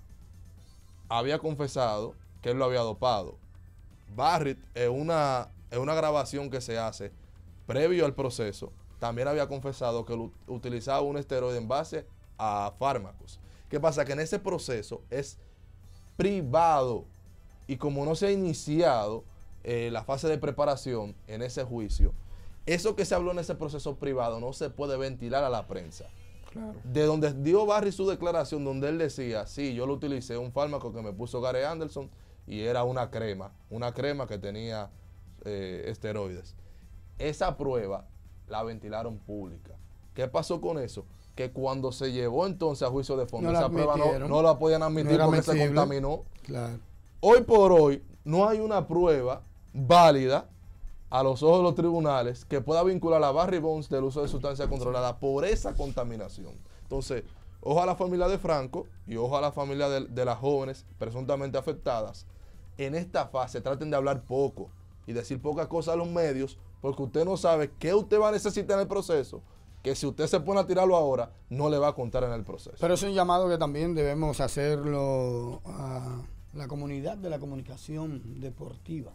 había confesado que él lo había dopado. Barrett, en una grabación que se hace previo al proceso, también había confesado que utilizaba un esteroide en base a fármacos. ¿Qué pasa? Que en ese proceso es privado y como no se ha iniciado la fase de preparación en ese juicio, eso que se habló en ese proceso privado no se puede ventilar a la prensa. Claro. De donde dio Barry su declaración, donde él decía, sí, yo lo utilicé, un fármaco que me puso Gary Anderson y era una crema que tenía esteroides. Esa prueba la ventilaron pública. ¿Qué pasó con eso? Que cuando se llevó entonces a juicio de fondo, esa prueba no la podían admitir porque se contaminó. Claro. Hoy por hoy no hay una prueba válida a los ojos de los tribunales que pueda vincular a Barry Bonds del uso de sustancia controlada por esa contaminación. Entonces, ojo a la familia de Franco y ojo a la familia de las jóvenes presuntamente afectadas. En esta fase traten de hablar poco y decir pocas cosas a los medios porque usted no sabe qué usted va a necesitar en el proceso, que si usted se pone a tirarlo ahora, no le va a contar en el proceso. Pero es un llamado que también debemos hacerlo a la comunidad de la comunicación deportiva.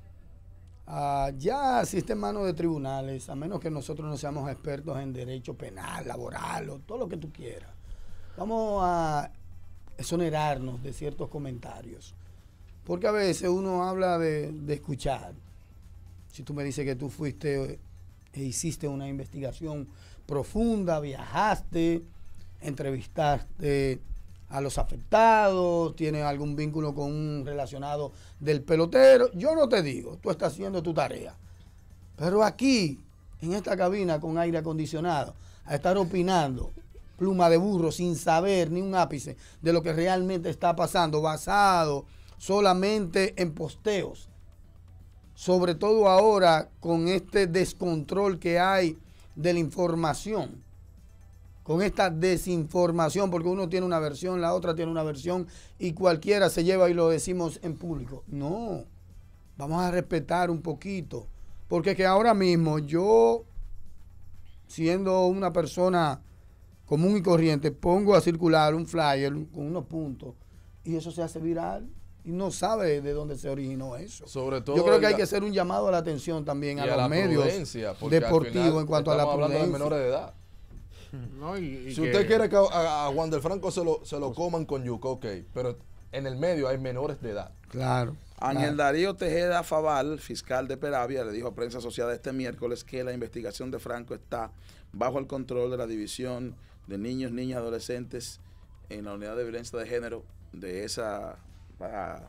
Ya existe en manos de tribunales, a menos que nosotros no seamos expertos en derecho penal, laboral o todo lo que tú quieras. Vamos a exonerarnos de ciertos comentarios. Porque a veces uno habla de escuchar. Si tú me dices que tú fuiste e hiciste una investigación profunda, viajaste, entrevistaste a los afectados, tienes algún vínculo con un relacionado del pelotero, yo no te digo, tú estás haciendo tu tarea. Pero aquí, en esta cabina con aire acondicionado, a estar opinando, pluma de burro, sin saber ni un ápice de lo que realmente está pasando, basado solamente en posteos, sobre todo ahora con este descontrol que hay de la información, con esta desinformación, porque uno tiene una versión, la otra tiene una versión y cualquiera se lleva y lo decimos en público. No, vamos a respetar un poquito, porque que ahora mismo yo, siendo una persona común y corriente, pongo a circular un flyer con unos puntos y eso se hace viral y no sabe de dónde se originó eso. Sobre todo yo creo que hay que hacer un llamado a la atención también a los medios deportivos en cuanto a la hablando de prudencia. menores de edad. No, si usted quiere que a Juan del Franco se lo coman con yuca, ok, pero en el medio hay menores de edad. Claro. Ángel Darío Tejeda Faval, fiscal de Peravia, le dijo a Prensa Asociada este miércoles que la investigación de Franco está bajo el control de la División de Niños, Niñas y Adolescentes en la Unidad de Violencia de Género de esa para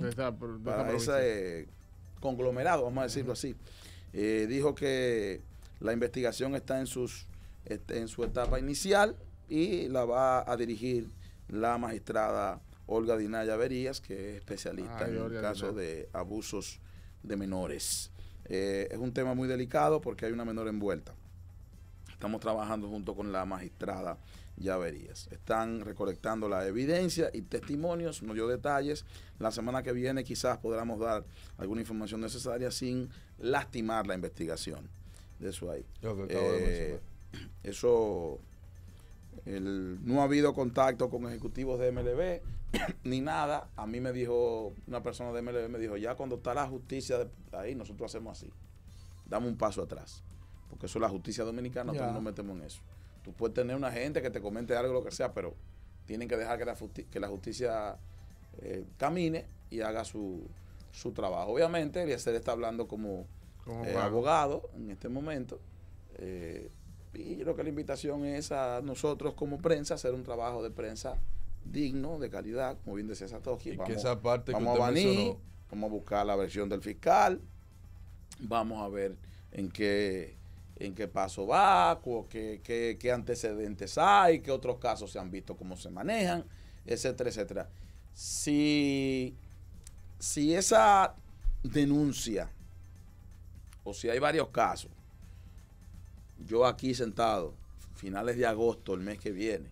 ese conglomerado, vamos a decirlo así. Dijo que la investigación está en su etapa inicial y la va a dirigir la magistrada Olga Dinaya Verías, que es especialista en el caso de abusos de menores. Es un tema muy delicado porque hay una menor envuelta. estamos trabajando junto con la magistrada Llaverías. Están recolectando la evidencia y testimonios, no dio detalles. La semana que viene quizás podamos dar alguna información necesaria sin lastimar la investigación. De eso ahí. Eso, no ha habido contacto con ejecutivos de MLB ni nada. A mí me dijo, una persona de MLB me dijo, ya cuando está la justicia ahí, nosotros hacemos así. Dame un paso atrás. Porque eso es la justicia dominicana, nosotros no nos metemos en eso. Tú puedes tener una gente que te comente algo, lo que sea, pero tienen que dejar que la justicia camine y haga su trabajo. Obviamente, Eliezer está hablando como abogado en este momento. Y yo creo que la invitación es a nosotros como prensa hacer un trabajo de prensa digno, de calidad, como bien decía Satoshi. Vamos a venir, vamos a buscar la versión del fiscal, vamos a ver en qué paso va, qué antecedentes hay, qué otros casos se han visto, cómo se manejan, etcétera, etcétera. Si esa denuncia, o si hay varios casos, yo aquí sentado, finales de agosto, el mes que viene,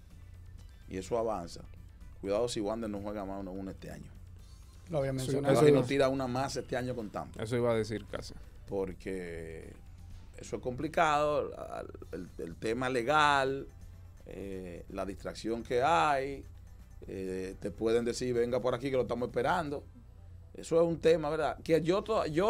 y eso avanza, cuidado si Wander no juega más uno este año. Lo había mencionado. Eso no tira una más este año con Tampa. Eso iba a decir casi. Porque eso es complicado, el tema legal, la distracción que hay, te pueden decir, venga por aquí que lo estamos esperando. Eso es un tema, ¿verdad? Que yo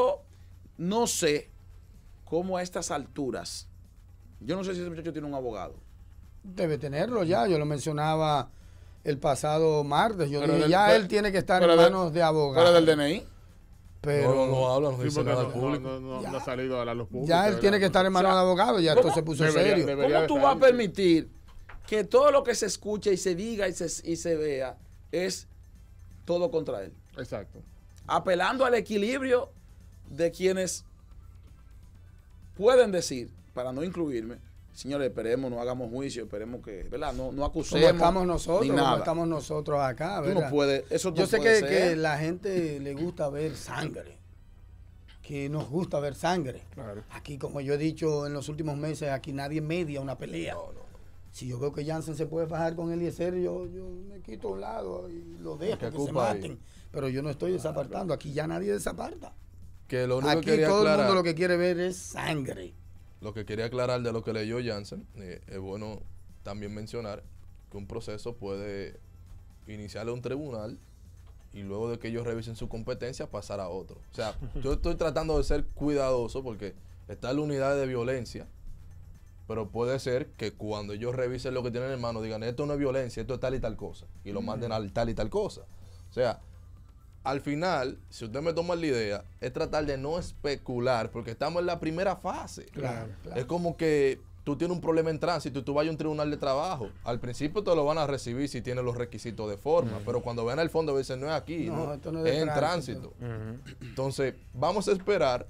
no sé cómo a estas alturas, yo no sé si ese muchacho tiene un abogado. Debe tenerlo ya, yo lo mencionaba el pasado martes, yo dije, él tiene que estar en manos de abogado. ¿Pero del DNI? Pero no habla, no Sí, dice porque nada al público. no ha salido a la luz pública. ya él tiene que estar en manos de abogado, ya esto se puso serio. ¿Cómo tú vas a permitir que todo lo que se escuche y se diga y se vea es todo contra él? Exacto. Apelando al equilibrio de quienes pueden decir, para no incluirme, señores, esperemos, no hagamos juicio, esperemos que, ¿verdad? No acusemos. Como estamos nosotros acá, ¿verdad? Tú no puedes, eso yo sé puede ser. que la gente le gusta ver sangre, que nos gusta ver sangre. Claro. Aquí, como yo he dicho en los últimos meses, aquí nadie media una pelea. Si yo veo que Jansen se puede fajar con Eliezer, yo me quito a un lado y lo dejo que se maten. Pero yo no estoy desapartando, aquí ya nadie desaparta. Que lo único Aquí que quería todo aclarar, el mundo lo que quiere ver es sangre. lo que quería aclarar de lo que leyó Jansen, es bueno también mencionar que un proceso puede iniciarle a un tribunal y luego de que ellos revisen su competencia pasar a otro. O sea, yo estoy tratando de ser cuidadoso porque está la unidad de violencia, pero puede ser que cuando ellos revisen lo que tienen en mano digan, esto no es violencia, esto es tal y tal cosa, y lo manden al tal y tal cosa. O sea, al final, si usted me toma la idea, es tratar de no especular, porque estamos en la primera fase. Claro. Es como que tú tienes un problema en tránsito y tú vas a un tribunal de trabajo. Al principio te lo van a recibir si tienes los requisitos de forma, pero cuando ven al fondo dicen, no es aquí, esto no es de en tránsito. Entonces, vamos a esperar,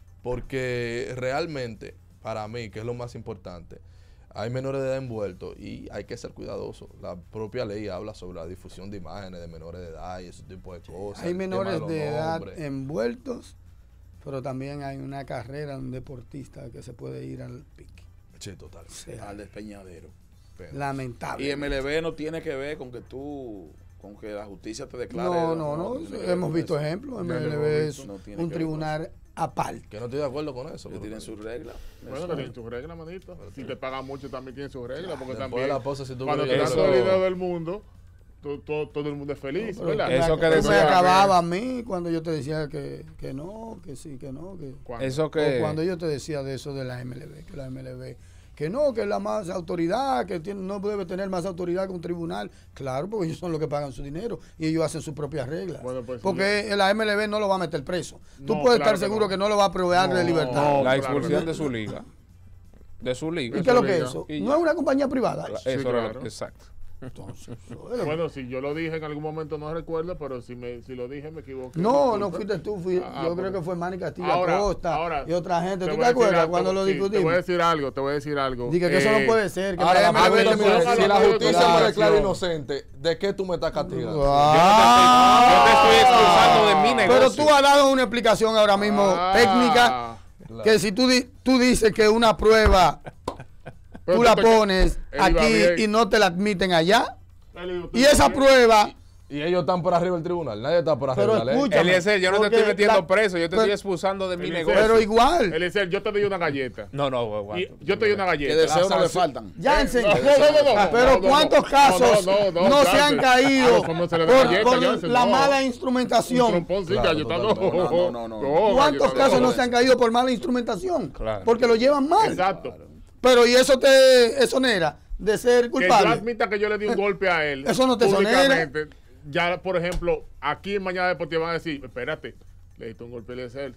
porque realmente, para mí, que es lo más importante, hay menores de edad envueltos y hay que ser cuidadosos. La propia ley habla sobre la difusión de imágenes de menores de edad y ese tipo de cosas. Hay menores de edad envueltos, pero también hay una carrera, un deportista que se puede ir al pique. Sí, total. Al despeñadero. Lamentable. Y MLB no tiene que ver con que con que la justicia te declare. No. Hemos visto ejemplos. MLB es un tribunal aparte. Que no estoy de acuerdo con eso. Que tienen sus reglas. Bueno, que tienen sus reglas, manito. Si te pagan mucho, también tienen sus reglas. Porque también, la pose, si tú cuando te dan todo el dinero del mundo, todo el mundo es feliz, ¿verdad? Eso que me decía acababa a mí cuando yo te decía que no, que sí, que no. Eso O que cuando yo te decía de eso de la MLB, que la MLB, que no, que es la más autoridad, que no debe tener más autoridad que un tribunal. Claro, porque ellos son los que pagan su dinero y ellos hacen sus propias reglas. Bueno, pues, porque la MLB no lo va a meter preso. Tú No, puedes claro estar seguro que no lo va a proveer de libertad. No, la claro, expulsión no. de su liga. De su liga. ¿Y qué es lo que es liga. eso? Y No ya. es una compañía privada. Eso Sí, era claro. exacto. Entonces, Bueno, si yo lo dije en algún momento, no recuerdo, pero si lo dije, me equivoqué. no Disculpe. fuiste tú, yo creo que fue Manny Castillo Acosta y otra gente. ¿Tú voy te a decir acuerdas algo, cuando lo sí, discutimos? Te voy a decir algo. Dije que eso no puede ser. Que Ahora, la la MLB pregunta no puede es, ser. si la justicia me declara declaración. inocente, ¿de qué tú me estás castigando? Yo te estoy expulsando de mi negocio. Pero tú has dado una explicación ahora mismo técnica, Ah, Claro. que si tú dices que una prueba Pero tú la pones él iba aquí bien. y no te la admiten allá. Él Y esa bien. prueba, Y ellos están por arriba del tribunal. Nadie está por arriba Pero de la ley. escucha, Eliezer, yo no te porque estoy metiendo la- preso, yo te pero- estoy expulsando de mi Eliezer, negocio. pero igual. Eliezer, yo te doy una galleta. No, no, Y yo te doy una Que galleta. deseos no le sanción- faltan. Jansen, No, pero ¿cuántos casos no se han Jansen. caído A los se le da por galleta, por Jansen, la no. mala Un instrumentación? trompón, sí, Claro, galleta, no. totalmente. No. ¿Cuántos galleta, casos no. no se han caído por mala instrumentación? Claro. Porque lo llevan mal. Exacto. Pero ¿y eso te exonera de ser Que yo culpable? admita que yo le di un golpe a él. Eso no te públicamente. Ya, por ejemplo, aquí en Mañana Deportiva van a decir, espérate, le diste un golpe a Eliezer.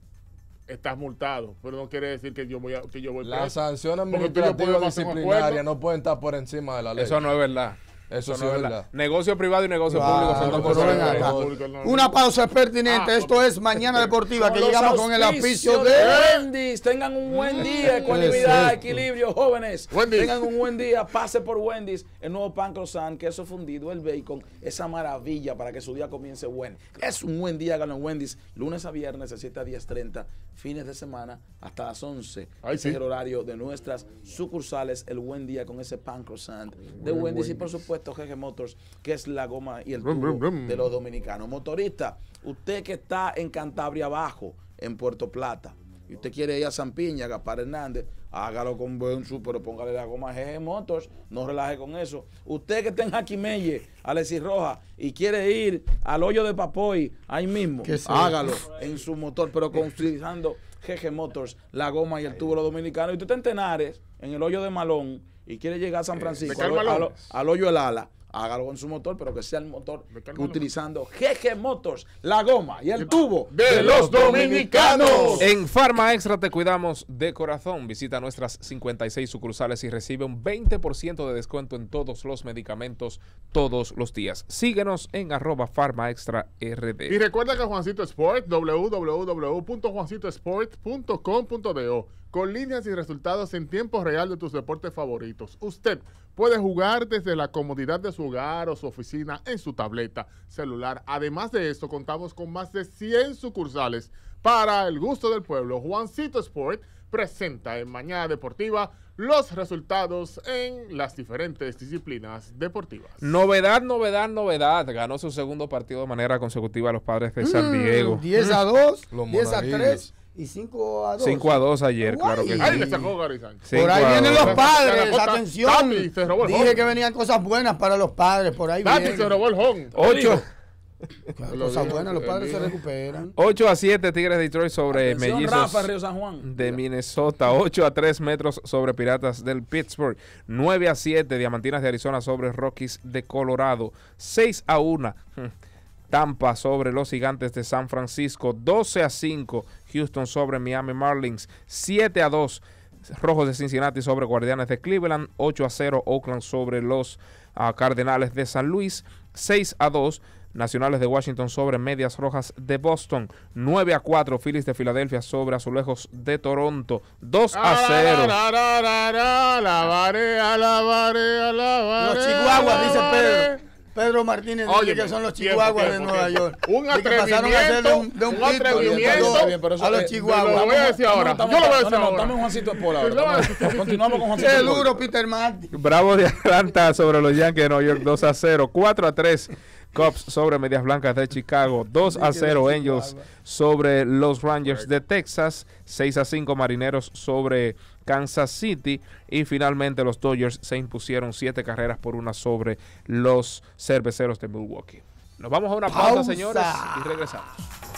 Estás multado, pero no quiere decir que yo voy Las preso. sanciones Porque tú y yo administrativas podemos hacer un disciplinarias acuerdo. no pueden estar por encima de la ley. Eso no es verdad. Eso sí no es verdad. Negocio privado y negocio Claro, público son dos pero cosas ven diferentes. acá. Público, no. Una pausa es pertinente. Ah, Esto es Mañana Deportiva, que Con los llegamos con el auspicio auspicios de... Wendy's. Tengan un buen día, ecuanimidad, equilibrio, jóvenes. Wendy's. Tengan un buen día, pase por Wendy's, el nuevo pan croissant, queso fundido, el bacon, esa maravilla para que su día comience bueno. Es un buen día, hagan en Wendy's, lunes a viernes de 7 a 10:30, fines de semana hasta las 11. Ay, Ese sí. es el horario de nuestras sucursales, el buen día con ese pan croissant de Wendy's y por supuesto GG Motors, que es la goma y el Brum, tubo brum, brum. de los dominicanos. Motorista, usted que está en Cantabria Abajo, en Puerto Plata, y usted quiere ir a San Piña, Gaspar Hernández, hágalo con buen pero póngale la goma GG Motors, no relaje con eso. Usted que está en Jaquimelle, Alexis Roja, y quiere ir al hoyo de Papoy, ahí mismo, ¿Qué es eso? hágalo en su motor, pero utilizando GG Motors, la goma y el tubo de los dominicanos. Y usted está en Tenares, en el hoyo de Malón, y quiere llegar a San Francisco, ¿de Carmalón? al hoyo del Ala, hágalo con su motor, pero que sea el motor ¿De Carmalón? utilizando GG Motors, la goma y el tubo De los dominicanos. En Farma Extra te cuidamos de corazón. Visita nuestras 56 sucursales y recibe un 20% de descuento en todos los medicamentos todos los días. Síguenos en @farmaextrard. Y recuerda que Juancito Sport, www.juancitosport.com.do, con líneas y resultados en tiempo real de tus deportes favoritos. Usted puede jugar desde la comodidad de su hogar o su oficina en su tableta, celular. Además de esto, contamos con más de 100 sucursales para el gusto del pueblo. Juancito Sport presenta en Mañana Deportiva los resultados en las diferentes disciplinas deportivas. Novedad. Ganó su segundo partido de manera consecutiva los Padres de San Diego. 10-2, Los 10-3 monaguillos. y 5-2. 5-2 ayer, claro que Ay, sí. le sacó Gary Sánchez. Por ahí vienen los 5-2. padres, Tati, atención. se robó el Dije home. que venían cosas buenas para los padres, por ahí Tati vienen. se robó el home. Cosas buenas, los padres se recuperan. 8-7 Tigres de Detroit sobre Atención, Mellizos Rafa, Río San Juan. de Minnesota. 8-3 Metros sobre Piratas del Pittsburgh. 9-7 Diamantinas de Arizona sobre Rockies de Colorado. 6-1 Tampa sobre los Gigantes de San Francisco. 12-5 Houston sobre Miami Marlins. 7-2 Rojos de Cincinnati sobre Guardianes de Cleveland. 8-0 Oakland sobre los Cardenales de San Luis. 6-2 Nacionales de Washington sobre Medias Rojas de Boston. 9-4 Phillies de Filadelfia sobre Azulejos de Toronto. 2-0 Los chihuahuas, dice Pedro. Pedro Martínez dice Oye, que son los tiempo, chihuahuas de tiempo, Nueva tiempo. York. Un Y que pasaron a ser de un un pitbull atrevimiento. Está bien, pero eso a los es- chihuahuas. Lo voy a decir ahora. Yo lo voy a decir ahora. Estamos en Juancito Sport ahora. No, Continuamos con Juancito Qué Sport. duro, Peter Martin. Bravos de Atlanta sobre los Yankees de Nueva York. 2-0 4-3 Cubs sobre Medias Blancas de Chicago. 2-0 Angels sobre los Rangers de Texas. 6-5 Marineros sobre Kansas City. Y finalmente los Dodgers se impusieron 7-1 sobre los Cerveceros de Milwaukee. Nos vamos a una pausa, Pausa. señores, y regresamos.